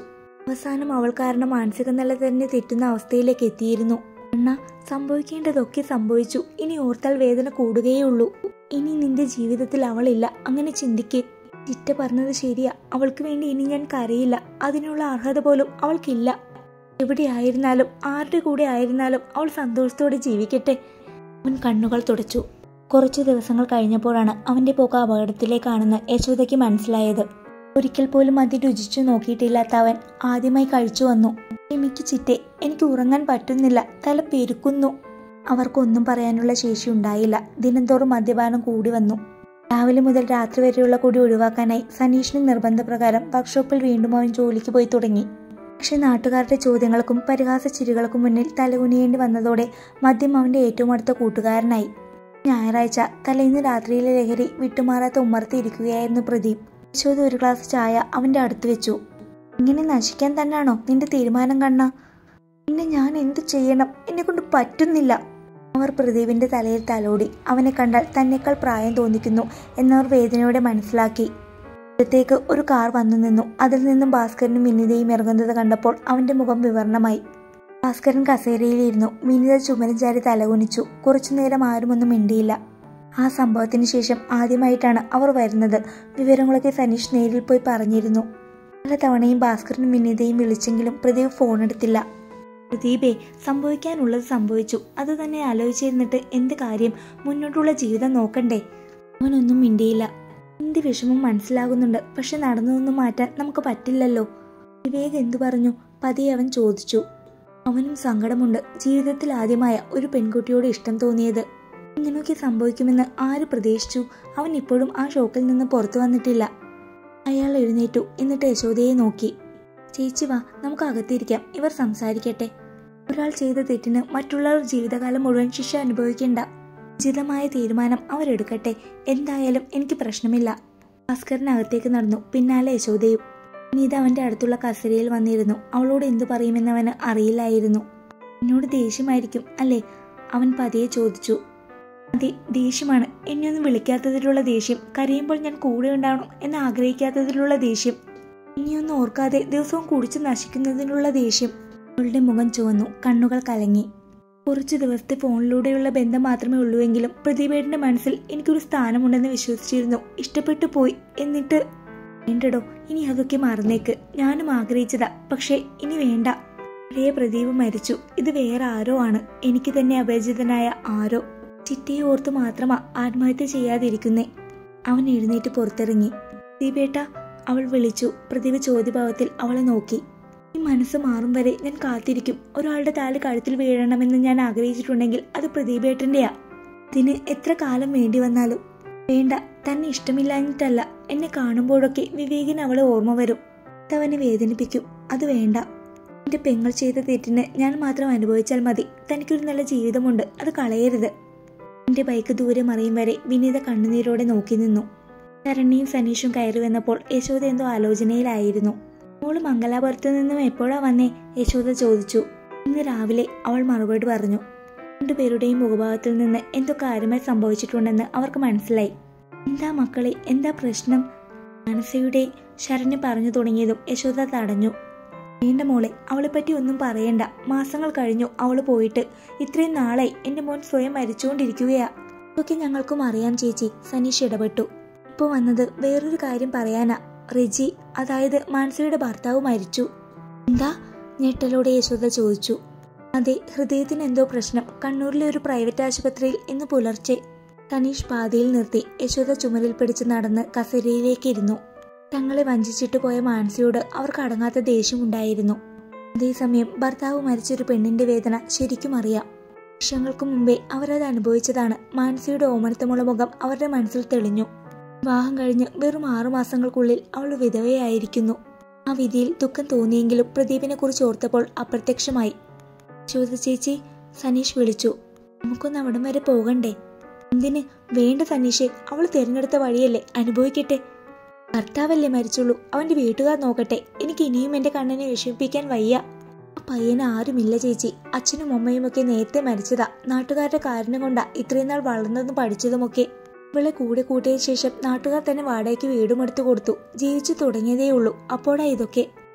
അവസാനം അവൾ കാരണം മാനസിക നില തന്നെ തെറ്റുന്ന അവസ്ഥയിലേക്ക് എത്തിയിരുന്നു. അണ്ണ, സംഭവിക്കേണ്ടതൊക്കെ സംഭവിച്ചു. ഇനി ഓർത്താൽ വേദന കൂടുകയുള്ളൂ. ഇനി നിന്റെ ജീവിതത്തിൽ അവളില്ല. അങ്ങനെ ചിന്തിക്ക്. ചിറ്റ പറഞ്ഞത് ശരിയാ. അവൾക്ക് വേണ്ടി ഇനി ഞാൻ കരയില്ല. അതിനുള്ള അർഹത പോലും അവൾക്കില്ല. എവിടെയായിരുന്നാലും ആരുടെ കൂടെ ആയിരുന്നാലും അവൾ സന്തോഷത്തോടെ ജീവിക്കട്ടെ. അവൻ കണ്ണുകൾ തുടച്ചു. കുറച്ചു ദിവസങ്ങൾ കഴിഞ്ഞപ്പോഴാണ് അവന്റെ പോക്ക് അപകടത്തിലേക്കാണെന്ന് യശോദയ്ക്ക് മനസ്സിലായത്. ഒരിക്കൽ പോലും അത് രുചിച്ചു നോക്കിയിട്ടില്ലാത്ത അവൻ ആദ്യമായി കഴിച്ചു വന്നു. ക്ഷമിക്ക് ചിറ്റെ, എനിക്ക് ഉറങ്ങാൻ പറ്റുന്നില്ല. തല പെരുക്കുന്നു. അവർക്കൊന്നും പറയാനുള്ള ശേഷി ഉണ്ടായില്ല. ദിനംതോറും മദ്യപാനം കൂടി വന്നു. രാവിലെ മുതൽ രാത്രി വരെയുള്ള കൂടി ഒഴിവാക്കാനായി സനീഷിന് നിർബന്ധപ്രകാരം വർക്ക്ഷോപ്പിൽ വീണ്ടും അവൻ ജോലിക്ക് പോയി തുടങ്ങി. പക്ഷെ നാട്ടുകാരുടെ ചോദ്യങ്ങൾക്കും പരിഹാസ ചിരികൾക്കും മുന്നിൽ തലകുനിയേണ്ടി വന്നതോടെ മദ്യം അവന്റെ ഏറ്റവും അടുത്ത കൂട്ടുകാരനായി. ഞായറാഴ്ച തലേന്ന് രാത്രിയിലെ ലഹരി വിട്ടുമാറാത്ത ഉമ്മർത്തി ഇരിക്കുകയായിരുന്നു പ്രദീപ്. യശോദ ഒരു ഗ്ലാസ് ചായ അവന്റെ അടുത്ത് വെച്ചു. ഇങ്ങനെ നശിക്കാൻ തന്നെയാണോ നിന്റെ തീരുമാനം കണ്ണ? പിന്നെ ഞാൻ എന്തു ചെയ്യണം? എന്നെ കൊണ്ട് പറ്റുന്നില്ല. അവർ പ്രദീപിന്റെ തലയിൽ തലോടി. അവനെ കണ്ടാൽ തന്നെക്കാൾ പ്രായം തോന്നിക്കുന്നു എന്നവർ വേദനയോടെ മനസ്സിലാക്കി. അടുത്തേക്ക് ഒരു കാർ വന്നു നിന്നു. അതിൽ നിന്നും ഭാസ്കരനും വിനിതയും ഇറങ്ങുന്നത് കണ്ടപ്പോൾ അവന്റെ മുഖം വിവരണമായി. ഭാസ്കരൻ കസേരയിലിരുന്നു. വിനിത ചുമലും ചാരി തലകുനിച്ചു. കുറച്ചുനേരം ആരുമൊന്നും മിണ്ടിയില്ല. ആ സംഭവത്തിന് ശേഷം ആദ്യമായിട്ടാണ് അവർ വരുന്നത്. വിവരങ്ങളൊക്കെ സനീഷ് നേരിൽ പോയി പറഞ്ഞിരുന്നു. പല തവണയും ഭാസ്കരനും വിനിതയും വിളിച്ചെങ്കിലും പ്രദീപ് ഫോണെടുത്തില്ല. പ്രദീപേ, സംഭവിക്കാനുള്ളത് സംഭവിച്ചു. അത് തന്നെ ആലോചിച്ചിരുന്നിട്ട് എന്ത് കാര്യം? മുന്നോട്ടുള്ള ജീവിതം നോക്കണ്ടേ? അവനൊന്നും മിണ്ടിയില്ല. എന്ത് വിഷമം മനസ്സിലാകുന്നുണ്ട്. പക്ഷെ നടന്നതൊന്നും മാറ്റാൻ നമുക്ക് പറ്റില്ലല്ലോ. വിവേക് എന്തു പറഞ്ഞു? പതിയെ അവൻ ചോദിച്ചു. അവനും സങ്കടമുണ്ട്. ജീവിതത്തിൽ ആദ്യമായ ഒരു പെൺകുട്ടിയോട് ഇഷ്ടം തോന്നിയത്. ഇങ്ങനെയൊക്കെ സംഭവിക്കുമെന്ന് ആര് പ്രതീക്ഷിച്ചു? അവൻ ഇപ്പോഴും ആ ഷോക്കിൽ നിന്ന് പുറത്തു വന്നിട്ടില്ല. അയാൾ എഴുന്നേറ്റു. എന്നിട്ട് യശോദയെ നോക്കി. ചേച്ചി വാ, നമുക്ക് അകത്തിരിക്കാം. ഇവർ സംസാരിക്കട്ടെ. ഒരാൾ ചെയ്ത തെറ്റിന് മറ്റുള്ളവർ ജീവിതകാലം മുഴുവൻ ശിക്ഷ അനുഭവിക്കേണ്ട. ഉചിതമായ തീരുമാനം അവരെടുക്കട്ടെ. എന്തായാലും എനിക്ക് പ്രശ്നമില്ല. ഭാസ്കരൻ അകത്തേക്ക് നടന്നു. പിന്നാലെ യശോദയും. വിനീത അവന്റെ അടുത്തുള്ള കസേരയിൽ വന്നിരുന്നു. അവളോട് എന്തു പറയുമെന്ന് അവന് അറിയില്ലായിരുന്നു. എന്നോട് ദേഷ്യമായിരിക്കും അല്ലേ? അവൻ പതിയെ ചോദിച്ചു. അതെ, ദേഷ്യമാണ്. എന്നെ ഒന്നും വിളിക്കാത്തതിലുള്ള ദേഷ്യം. കരയുമ്പോൾ ഞാൻ കൂടെ ഉണ്ടാവണം എന്ന് ആഗ്രഹിക്കാത്തതിലുള്ള ദേഷ്യം. ഇനിയൊന്നും ഓർക്കാതെ ദിവസവും കുടിച്ച് നശിക്കുന്നതിനുള്ള ദേഷ്യം. അവളുടെ മുഖം ചുവന്നു. കണ്ണുകൾ കലങ്ങി. കുറച്ചു ദിവസത്തെ ഫോണിലൂടെയുള്ള ബന്ധം മാത്രമേ ഉള്ളൂവെങ്കിലും പ്രദീപേട്ടന്റെ മനസ്സിൽ എനിക്കൊരു സ്ഥാനമുണ്ടെന്ന് വിശ്വസിച്ചിരുന്നു. ഇഷ്ടപ്പെട്ടു പോയി. എന്നിട്ട് വേണ്ടടോ, ഇനി അതൊക്കെ മറന്നേക്ക്. ഞാനും ആഗ്രഹിച്ചതാ. പക്ഷെ ഇനി വേണ്ട. പഴയ പ്രദീപ് മരിച്ചു. ഇത് വേറെ ആരോ ആണ്. എനിക്ക് തന്നെ അപരിചിതനായ ആരോ. ചിറ്റയെ ഓർത്ത് മാത്രമാ ആത്മഹത്യ ചെയ്യാതിരിക്കുന്നേ. അവൻ എഴുന്നേറ്റ് പുറത്തിറങ്ങി. പ്രദീപേട്ട, അവൾ വിളിച്ചു. പ്രദീപ് ചോദ്യഭാവത്തിൽ അവളെ നോക്കി. ഈ മനസ്സ് മാറും വരെ ഞാൻ കാത്തിരിക്കും. ഒരാളുടെ താല് കഴുത്തിൽ വീഴണമെന്ന് ഞാൻ ആഗ്രഹിച്ചിട്ടുണ്ടെങ്കിൽ അത് പ്രദീപേട്ടന്റെയാ. ഇതിന് എത്ര കാലം വേണ്ടി വന്നാലും. വേണ്ട, തന്നെ ഇഷ്ടമില്ലാഞ്ഞിട്ടല്ല. എന്നെ കാണുമ്പോഴൊക്കെ വിവേകിന് അവളെ ഓർമ്മ വരും. അതവനെ വേദനിപ്പിക്കും. അത് വേണ്ട. എന്റെ പെങ്ങൾ ചെയ്ത തെറ്റിന് ഞാൻ മാത്രം അനുഭവിച്ചാൽ മതി. തനിക്കൊരു നല്ല ജീവിതമുണ്ട്. അത് കളയരുത്. എന്റെ ബൈക്ക് ദൂരെ മറിയും വരെ വിനീത കണ്ണുനീരോടെ നോക്കി നിന്നു. ശരണ്യയും സനീഷും കയറി വന്നപ്പോൾ യശോദ എന്തോ ആലോചനയിലായിരുന്നു. മോള് മംഗലാപുരത്ത് നിന്നും എപ്പോഴാ വന്നേ? യശോദ ചോദിച്ചു. ഇന്ന് രാവിലെ, അവൾ മറുപടി പറഞ്ഞു. രണ്ടുപേരുടെയും മുഖഭാവത്തിൽ നിന്ന് എന്തോ കാര്യമായി സംഭവിച്ചിട്ടുണ്ടെന്ന് അവർക്ക് മനസ്സിലായി. എന്താ മക്കളെ, എന്താ പ്രശ്നം? മാനസയുടെ ശരണ്യ പറഞ്ഞു തുടങ്ങിയതും യശോദ തടഞ്ഞു. വേണ്ട മോളെ, അവളെപ്പറ്റി ഒന്നും പറയണ്ട. മാസങ്ങൾ കഴിഞ്ഞു അവള് പോയിട്ട്. ഇത്രയും നാളായി എന്റെ മോൻ സ്വയം മരിച്ചുകൊണ്ടിരിക്കുകയാ. ഇതൊക്കെ ഞങ്ങൾക്കും അറിയാം ചേച്ചി. സനീഷ് ഇടപെട്ടു. ഇപ്പൊ വന്നത് വേറൊരു കാര്യം പറയാനാ. റെജി, അതായത് മാനസയുടെ ഭർത്താവ് മരിച്ചു. എന്താ? ഞെട്ടലോടെ യശോദ ചോദിച്ചു. അതെ, ഹൃദയത്തിന് എന്തോ പ്രശ്നം. കണ്ണൂരിലെ ഒരു പ്രൈവറ്റ് ആശുപത്രിയിൽ ഇന്ന് പുലർച്ചെ. സനീഷ് പാതിയിൽ നിർത്തി. യശോദ ചുമലിൽ പിടിച്ച് നടന്ന് കസേരയിലേക്ക് ഇരുന്നു. തങ്ങളെ വഞ്ചിച്ചിട്ട് പോയ മാനസയോട് അവർക്ക് അടങ്ങാത്ത ദേഷ്യമുണ്ടായിരുന്നു. അതേസമയം ഭർത്താവ് മരിച്ചൊരു പെണ്ണിന്റെ വേദന ശരിക്കും അറിയാം. വർഷങ്ങൾക്ക് മുമ്പേ അവരത് അനുഭവിച്ചതാണ്. മാനസയുടെ ഓമനത്തമുള്ള മുഖം അവരുടെ മനസ്സിൽ തെളിഞ്ഞു. വിവാഹം കഴിഞ്ഞ് വെറും 6 മാസങ്ങൾക്കുള്ളിൽ അവൾ വിധവയായിരിക്കുന്നു. ആ വിധിയിൽ ദുഃഖം തോന്നിയെങ്കിലും പ്രദീപിനെ കുറിച്ച് ഓർത്തപ്പോൾ അപ്രത്യക്ഷമായി. യശോദ ചേച്ചി, സനീഷ് വിളിച്ചു. നമുക്കൊന്ന് അവിടം വരെ പോകണ്ടേ? എന്തിന്? വേണ്ട സനീഷെ, അവൾ തിരഞ്ഞെടുത്ത വഴിയല്ലേ, അനുഭവിക്കട്ടെ. ഭർത്താവല്ലേ മരിച്ചുള്ളൂ. അവന്റെ വീട്ടുകാർ നോക്കട്ടെ. എനിക്ക് ഇനിയും എന്റെ കണ്ണനെ വിഷമിപ്പിക്കാൻ വയ്യ. ആ പയ്യന് ആരുമില്ല ചേച്ചി. അച്ഛനും അമ്മയും ഒക്കെ നേരത്തെ മരിച്ചതാ. നാട്ടുകാരുടെ കാരണം കൊണ്ടാ ഇത്രയും നാൾ വളർന്നതും പഠിച്ചതുമൊക്കെ. ഇവളെ കൂടെ കൂട്ടിയ ശേഷം നാട്ടുകാർ തന്നെ വാടകയ്ക്ക് വീടും എടുത്തു കൊടുത്തു. ജീവിച്ചു തുടങ്ങിയതേ ഉള്ളൂ. അപ്പോഴാ ഇതൊക്കെ.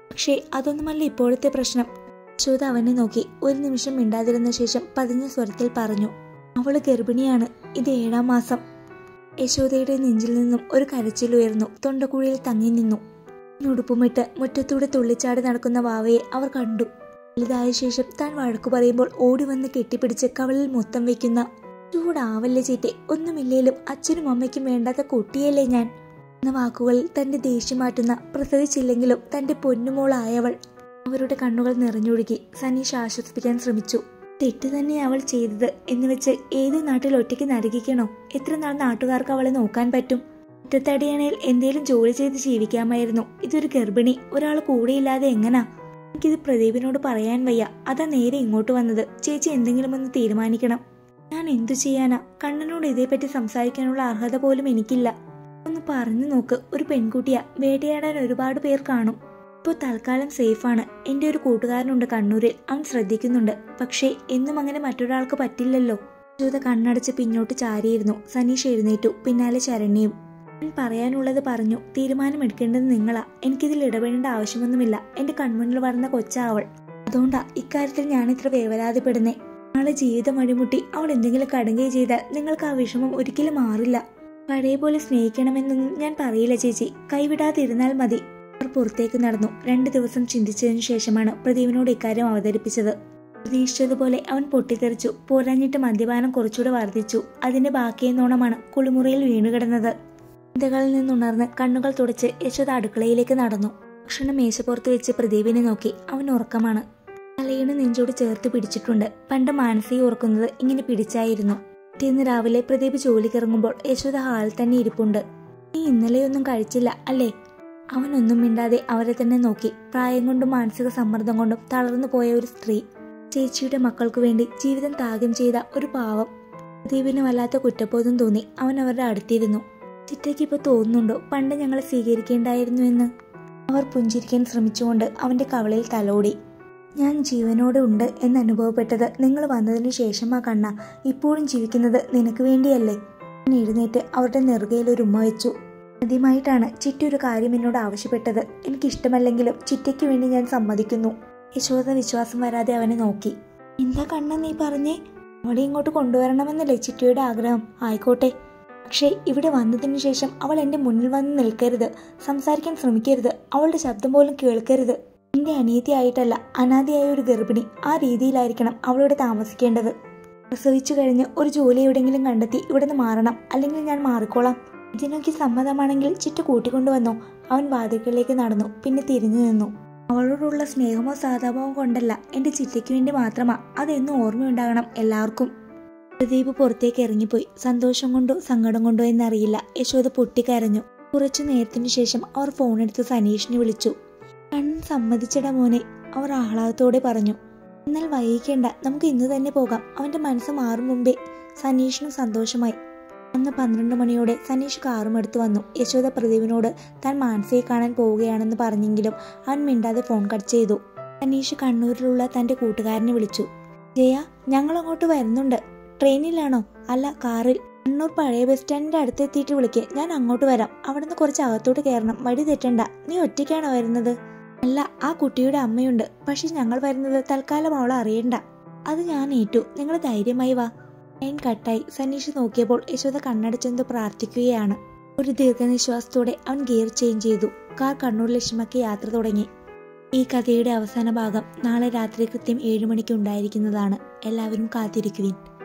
പക്ഷേ അതൊന്നുമല്ല ഇപ്പോഴത്തെ പ്രശ്നം. യശോദ അവനെ നോക്കി ഒരു നിമിഷം മിണ്ടാതിരുന്ന ശേഷം പതിഞ്ഞ സ്വരത്തിൽ പറഞ്ഞു, അവള് ഗർഭിണിയാണ്. ഇത് 7ാം മാസം. യശോദയുടെ നെഞ്ചിൽ നിന്നും ഒരു കരച്ചിലുയർന്നു. തൊണ്ടക്കുഴിയിൽ തങ്ങി നിന്നു. ഉടുപ്പുമിട്ട് മുറ്റത്തൂടെ തുള്ളിച്ചാടി നടക്കുന്ന വാവയെ അവർ കണ്ടു. വലുതായ ശേഷം താൻ വഴക്കു പറയുമ്പോൾ ഓടി വന്ന് കെട്ടിപ്പിടിച്ച് കവളിൽ മുത്തം വെക്കുന്ന, ചൂടാവല്ലേ ചേറ്റെ, ഒന്നുമില്ലേലും അച്ഛനും അമ്മയ്ക്കും വേണ്ടാത്ത കുട്ടിയല്ലേ ഞാൻ എന്ന വാക്കുകളിൽ തന്റെ ദേഷ്യം മാറ്റുന്ന, പ്രസവിച്ചില്ലെങ്കിലും തന്റെ പൊന്നുമോളായവൾ. അവരുടെ കണ്ണുകൾ നിറഞ്ഞൊഴുകി. സനീഷ് ആശ്വസിപ്പിക്കാൻ ശ്രമിച്ചു. തെറ്റ് തന്നെ അവൾ ചെയ്തത് എന്ന് വെച്ച് ഏത് നാട്ടിൽ ഒറ്റയ്ക്ക് നരകിക്കണോ? എത്ര നാൾ നാട്ടുകാർക്ക് അവളെ നോക്കാൻ പറ്റും? ഒറ്റത്തടിയാണേൽ എന്തേലും ജോലി ചെയ്ത് ജീവിക്കാമായിരുന്നു. ഇതൊരു ഗർഭിണി, ഒരാൾ കൂടെയില്ലാതെ എങ്ങനാ? എനിക്കിത് പ്രദീപിനോട് പറയാൻ വയ്യ. അതാ നേരെ ഇങ്ങോട്ട് വന്നത്. ചേച്ചി എന്തെങ്കിലും ഒന്ന് തീരുമാനിക്കണം. ഞാൻ എന്തു ചെയ്യാനാ? കണ്ണനോട് ഇതേപ്പറ്റി സംസാരിക്കാനുള്ള അർഹത പോലും എനിക്കില്ല. ഒന്ന് പറഞ്ഞു നോക്ക്. ഒരു പെൺകുട്ടിയാ, വേട്ടയാടാൻ ഒരുപാട് പേർ കാണും. ഇപ്പോൾ തൽക്കാലം സേഫാണ്. എൻ്റെ ഒരു കൂട്ടുകാരനുണ്ട് കണ്ണൂരിൽ, അവൻ ശ്രദ്ധിക്കുന്നുണ്ട്. പക്ഷേ എന്നും അങ്ങനെ മറ്റൊരാൾക്ക് പറ്റില്ലല്ലോ. യശോദ കണ്ണടച്ച് പിന്നോട്ട് ചാരിയിരുന്നു. സനീഷ് എഴുന്നേറ്റു. പിന്നാലെ ശരണ്യയും. ഞാൻ പറയാനുള്ളത് പറഞ്ഞു. തീരുമാനമെടുക്കേണ്ടത് നിങ്ങളാ. എനിക്കിതിൽ ഇടപെടേണ്ട ആവശ്യമൊന്നുമില്ല. എന്റെ കൺമുന്നിൽ വളർന്ന കൊച്ചാ അവൾ. അതുകൊണ്ടാ ഇക്കാര്യത്തിൽ ഞാനിത്ര വേവലാതിപ്പെടുന്നേ. നാളെ ജീവിതം അടിമുട്ടി അവൾ എന്തെങ്കിലും കടുങ്കൈ ചെയ്താൽ നിങ്ങൾക്ക് ആ വിഷമം ഒരിക്കലും മാറില്ല. പഴയ പോലെ സ്നേഹിക്കണമെന്നൊന്നും ഞാൻ പറയില്ല ചേച്ചി. കൈവിടാതിരുന്നാൽ മതി. അവർ പുറത്തേക്ക് നടന്നു. 2 ദിവസം ചിന്തിച്ചതിനു ശേഷമാണ് പ്രദീപിനോട് ഇക്കാര്യം അവതരിപ്പിച്ചത്. പ്രതീക്ഷിച്ചതുപോലെ അവൻ പൊട്ടിത്തെറിച്ചു. പോരാഞ്ഞിട്ട് മദ്യപാനം കുറച്ചുകൂടെ വർദ്ധിച്ചു. അതിന്റെ ബാക്കിയെന്നോണമാണ് കുളിമുറിയിൽ വീണുകിടന്നത്. ചിന്തകളിൽ നിന്നുണർന്ന് കണ്ണുകൾ തുടച്ച് യശോദ അടുക്കളയിലേക്ക് നടന്നു. ഭക്ഷണം മേശപ്പുറത്ത് വെച്ച് പ്രദീപിനെ നോക്കി. അവൻ ഉറക്കമാണ്. തലയിണ നെഞ്ചോട് ചേർത്ത് പിടിച്ചിട്ടുണ്ട്. പണ്ട് മാനസിക ഉറക്കുന്നത് ഇങ്ങനെ പിടിച്ചായിരുന്നു. പിറ്റേന്ന് രാവിലെ പ്രദീപ് ജോലിക്കിറങ്ങുമ്പോൾ യശോദ ഹാളിൽ തന്നെ ഇരിപ്പുണ്ട്. നീ ഇന്നലെയൊന്നും കഴിച്ചില്ല അല്ലേ? അവനൊന്നും മിണ്ടാതെ അവരെ തന്നെ നോക്കി. പ്രായം കൊണ്ടും മാനസിക സമ്മർദ്ദം കൊണ്ടും തളർന്നു പോയ ഒരു സ്ത്രീ. ചേച്ചിയുടെ മക്കൾക്കു വേണ്ടി ജീവിതം ത്യാഗം ചെയ്ത ഒരു പാവം. പ്രദീപിന് വല്ലാത്ത കുറ്റബോധം തോന്നി. അവൻ അവരുടെ അടുത്തിരുന്നു. ചിറ്റയ്ക്ക് ഇപ്പൊ തോന്നുന്നുണ്ടോ പണ്ട് ഞങ്ങളെ സ്വീകരിക്കേണ്ടായിരുന്നു എന്ന്? അവർ പുഞ്ചിരിക്കാൻ ശ്രമിച്ചുകൊണ്ട് അവന്റെ കവളിൽ തലോടി. ഞാൻ ജീവനോടെ ഉണ്ട് എന്നനുഭവപ്പെട്ടത് നിങ്ങൾ വന്നതിന് ശേഷമാ കണ്ണ. ഇപ്പോഴും ജീവിക്കുന്നത് നിനക്ക് വേണ്ടിയല്ലേ? ഞാൻ എഴുന്നേറ്റ് അവരുടെ നെറുകയിൽ ഒരു ഉമ്മ വെച്ചു. ആദ്യമായിട്ടാണ് ചിറ്റ ഒരു കാര്യം എന്നോട് ആവശ്യപ്പെട്ടത്. എനിക്കിഷ്ടമല്ലെങ്കിലും ചിറ്റയ്ക്ക് വേണ്ടി ഞാൻ സമ്മതിക്കുന്നു. യശോദ വിശ്വാസം വരാതെ അവനെ നോക്കി. എന്താ കണ്ണ നീ പറഞ്ഞേ? അവളെ ഇങ്ങോട്ട് കൊണ്ടുവരണമെന്നല്ലേ ചിറ്റയുടെ ആഗ്രഹം? ആയിക്കോട്ടെ. പക്ഷേ ഇവിടെ വന്നതിന് ശേഷം അവൾ എന്റെ മുന്നിൽ വന്ന് നിൽക്കരുത്. സംസാരിക്കാൻ ശ്രമിക്കരുത്. അവളുടെ ശബ്ദം പോലും കേൾക്കരുത്. എന്റെ അനിയത്തിയായിട്ടല്ല, അനാഥയായ ഒരു ഗർഭിണി. ആ രീതിയിലായിരിക്കണം അവളിവിടെ താമസിക്കേണ്ടത്. പ്രസവിച്ചു കഴിഞ്ഞ് ഒരു ജോലി എവിടെയെങ്കിലും കണ്ടെത്തി ഇവിടുന്ന് മാറണം. അല്ലെങ്കിൽ ഞാൻ മാറിക്കോളാം. ഇതിനൊക്കെ സമ്മതമാണെങ്കിൽ ചിറ്റ കൂട്ടിക്കൊണ്ടുവന്നോ. അവൻ വാതിൽക്കലേക്ക് നടന്നു. പിന്നെ തിരിഞ്ഞു നിന്നു. അവളോടുള്ള സ്നേഹമോ സഹതാപമോ കൊണ്ടല്ല, എന്റെ ചിറ്റയ്ക്ക് വേണ്ടി മാത്രമാ. അതെന്നും ഓർമ്മയുണ്ടാകണം എല്ലാവർക്കും. പ്രദീപ് പുറത്തേക്ക് ഇറങ്ങിപ്പോയി. സന്തോഷം കൊണ്ടോ സങ്കടം കൊണ്ടോ എന്നറിയില്ല. യശോദ പൊട്ടിക്കരഞ്ഞു. കുറച്ചു നേരത്തിനു ശേഷം അവർ ഫോണെടുത്ത് സനീഷിനെ വിളിച്ചു. കണ്ണൻ സമ്മതിച്ചട മോനെ, അവർ ആഹ്ലാദത്തോടെ പറഞ്ഞു. എന്നാൽ വൈകിക്കേണ്ട, നമുക്ക് ഇന്ന് തന്നെ പോകാം. അവന്റെ മനസ്സ് മാറും മുമ്പേ. സനീഷിനും സന്തോഷമായി. അന്ന് 12 മണിയോടെ സനീഷ് കാറും എടുത്തു വന്നു. യശോദ പ്രദീപിനോട് താൻ മാനസിയെ കാണാൻ പോവുകയാണെന്ന് പറഞ്ഞെങ്കിലും അവൻ മിണ്ടാതെ ഫോൺ കട്ട് ചെയ്തു. സനീഷ് കണ്ണൂരിലുള്ള തന്റെ കൂട്ടുകാരനെ വിളിച്ചു. ജയ, ഞങ്ങൾ അങ്ങോട്ട് വരുന്നുണ്ട്. ട്രെയിനിലാണോ? അല്ല, കാറിൽ. കണ്ണൂർ പഴയ ബസ് സ്റ്റാൻഡിന്റെ അടുത്തെത്തിയിട്ട് വിളിക്ക്. ഞാൻ അങ്ങോട്ട് വരാം. അവിടുന്ന് കുറച്ച് അകത്തോട്ട് കയറണം. വഴി തെറ്റണ്ട. നീ ഒറ്റയ്ക്കാണോ വരുന്നത്? അല്ല, ആ കുട്ടിയുടെ അമ്മയുണ്ട്. പക്ഷെ ഞങ്ങൾ വരുന്നത് തൽക്കാലം അവളെ അറിയണ്ട. അത് ഞാൻ ഏറ്റു. നിങ്ങൾ ധൈര്യമായി വാ. ലൈൻ കട്ടായി. സനീഷ് നോക്കിയപ്പോൾ യശോദ കണ്ണടച്ചെന്തോ പ്രാർത്ഥിക്കുകയാണ്. ഒരു ദീർഘനിശ്വാസത്തോടെ അവൻ ഗിയർ ചേഞ്ച് ചെയ്തു. കാർ കണ്ണൂർ ലക്ഷ്യമാക്കി യാത്ര തുടങ്ങി. ഈ കഥയുടെ അവസാന ഭാഗം നാളെ രാത്രി കൃത്യം 7 മണിക്ക് ഉണ്ടായിരിക്കുന്നതാണ്. എല്ലാവരും കാത്തിരിക്കുവിൻ.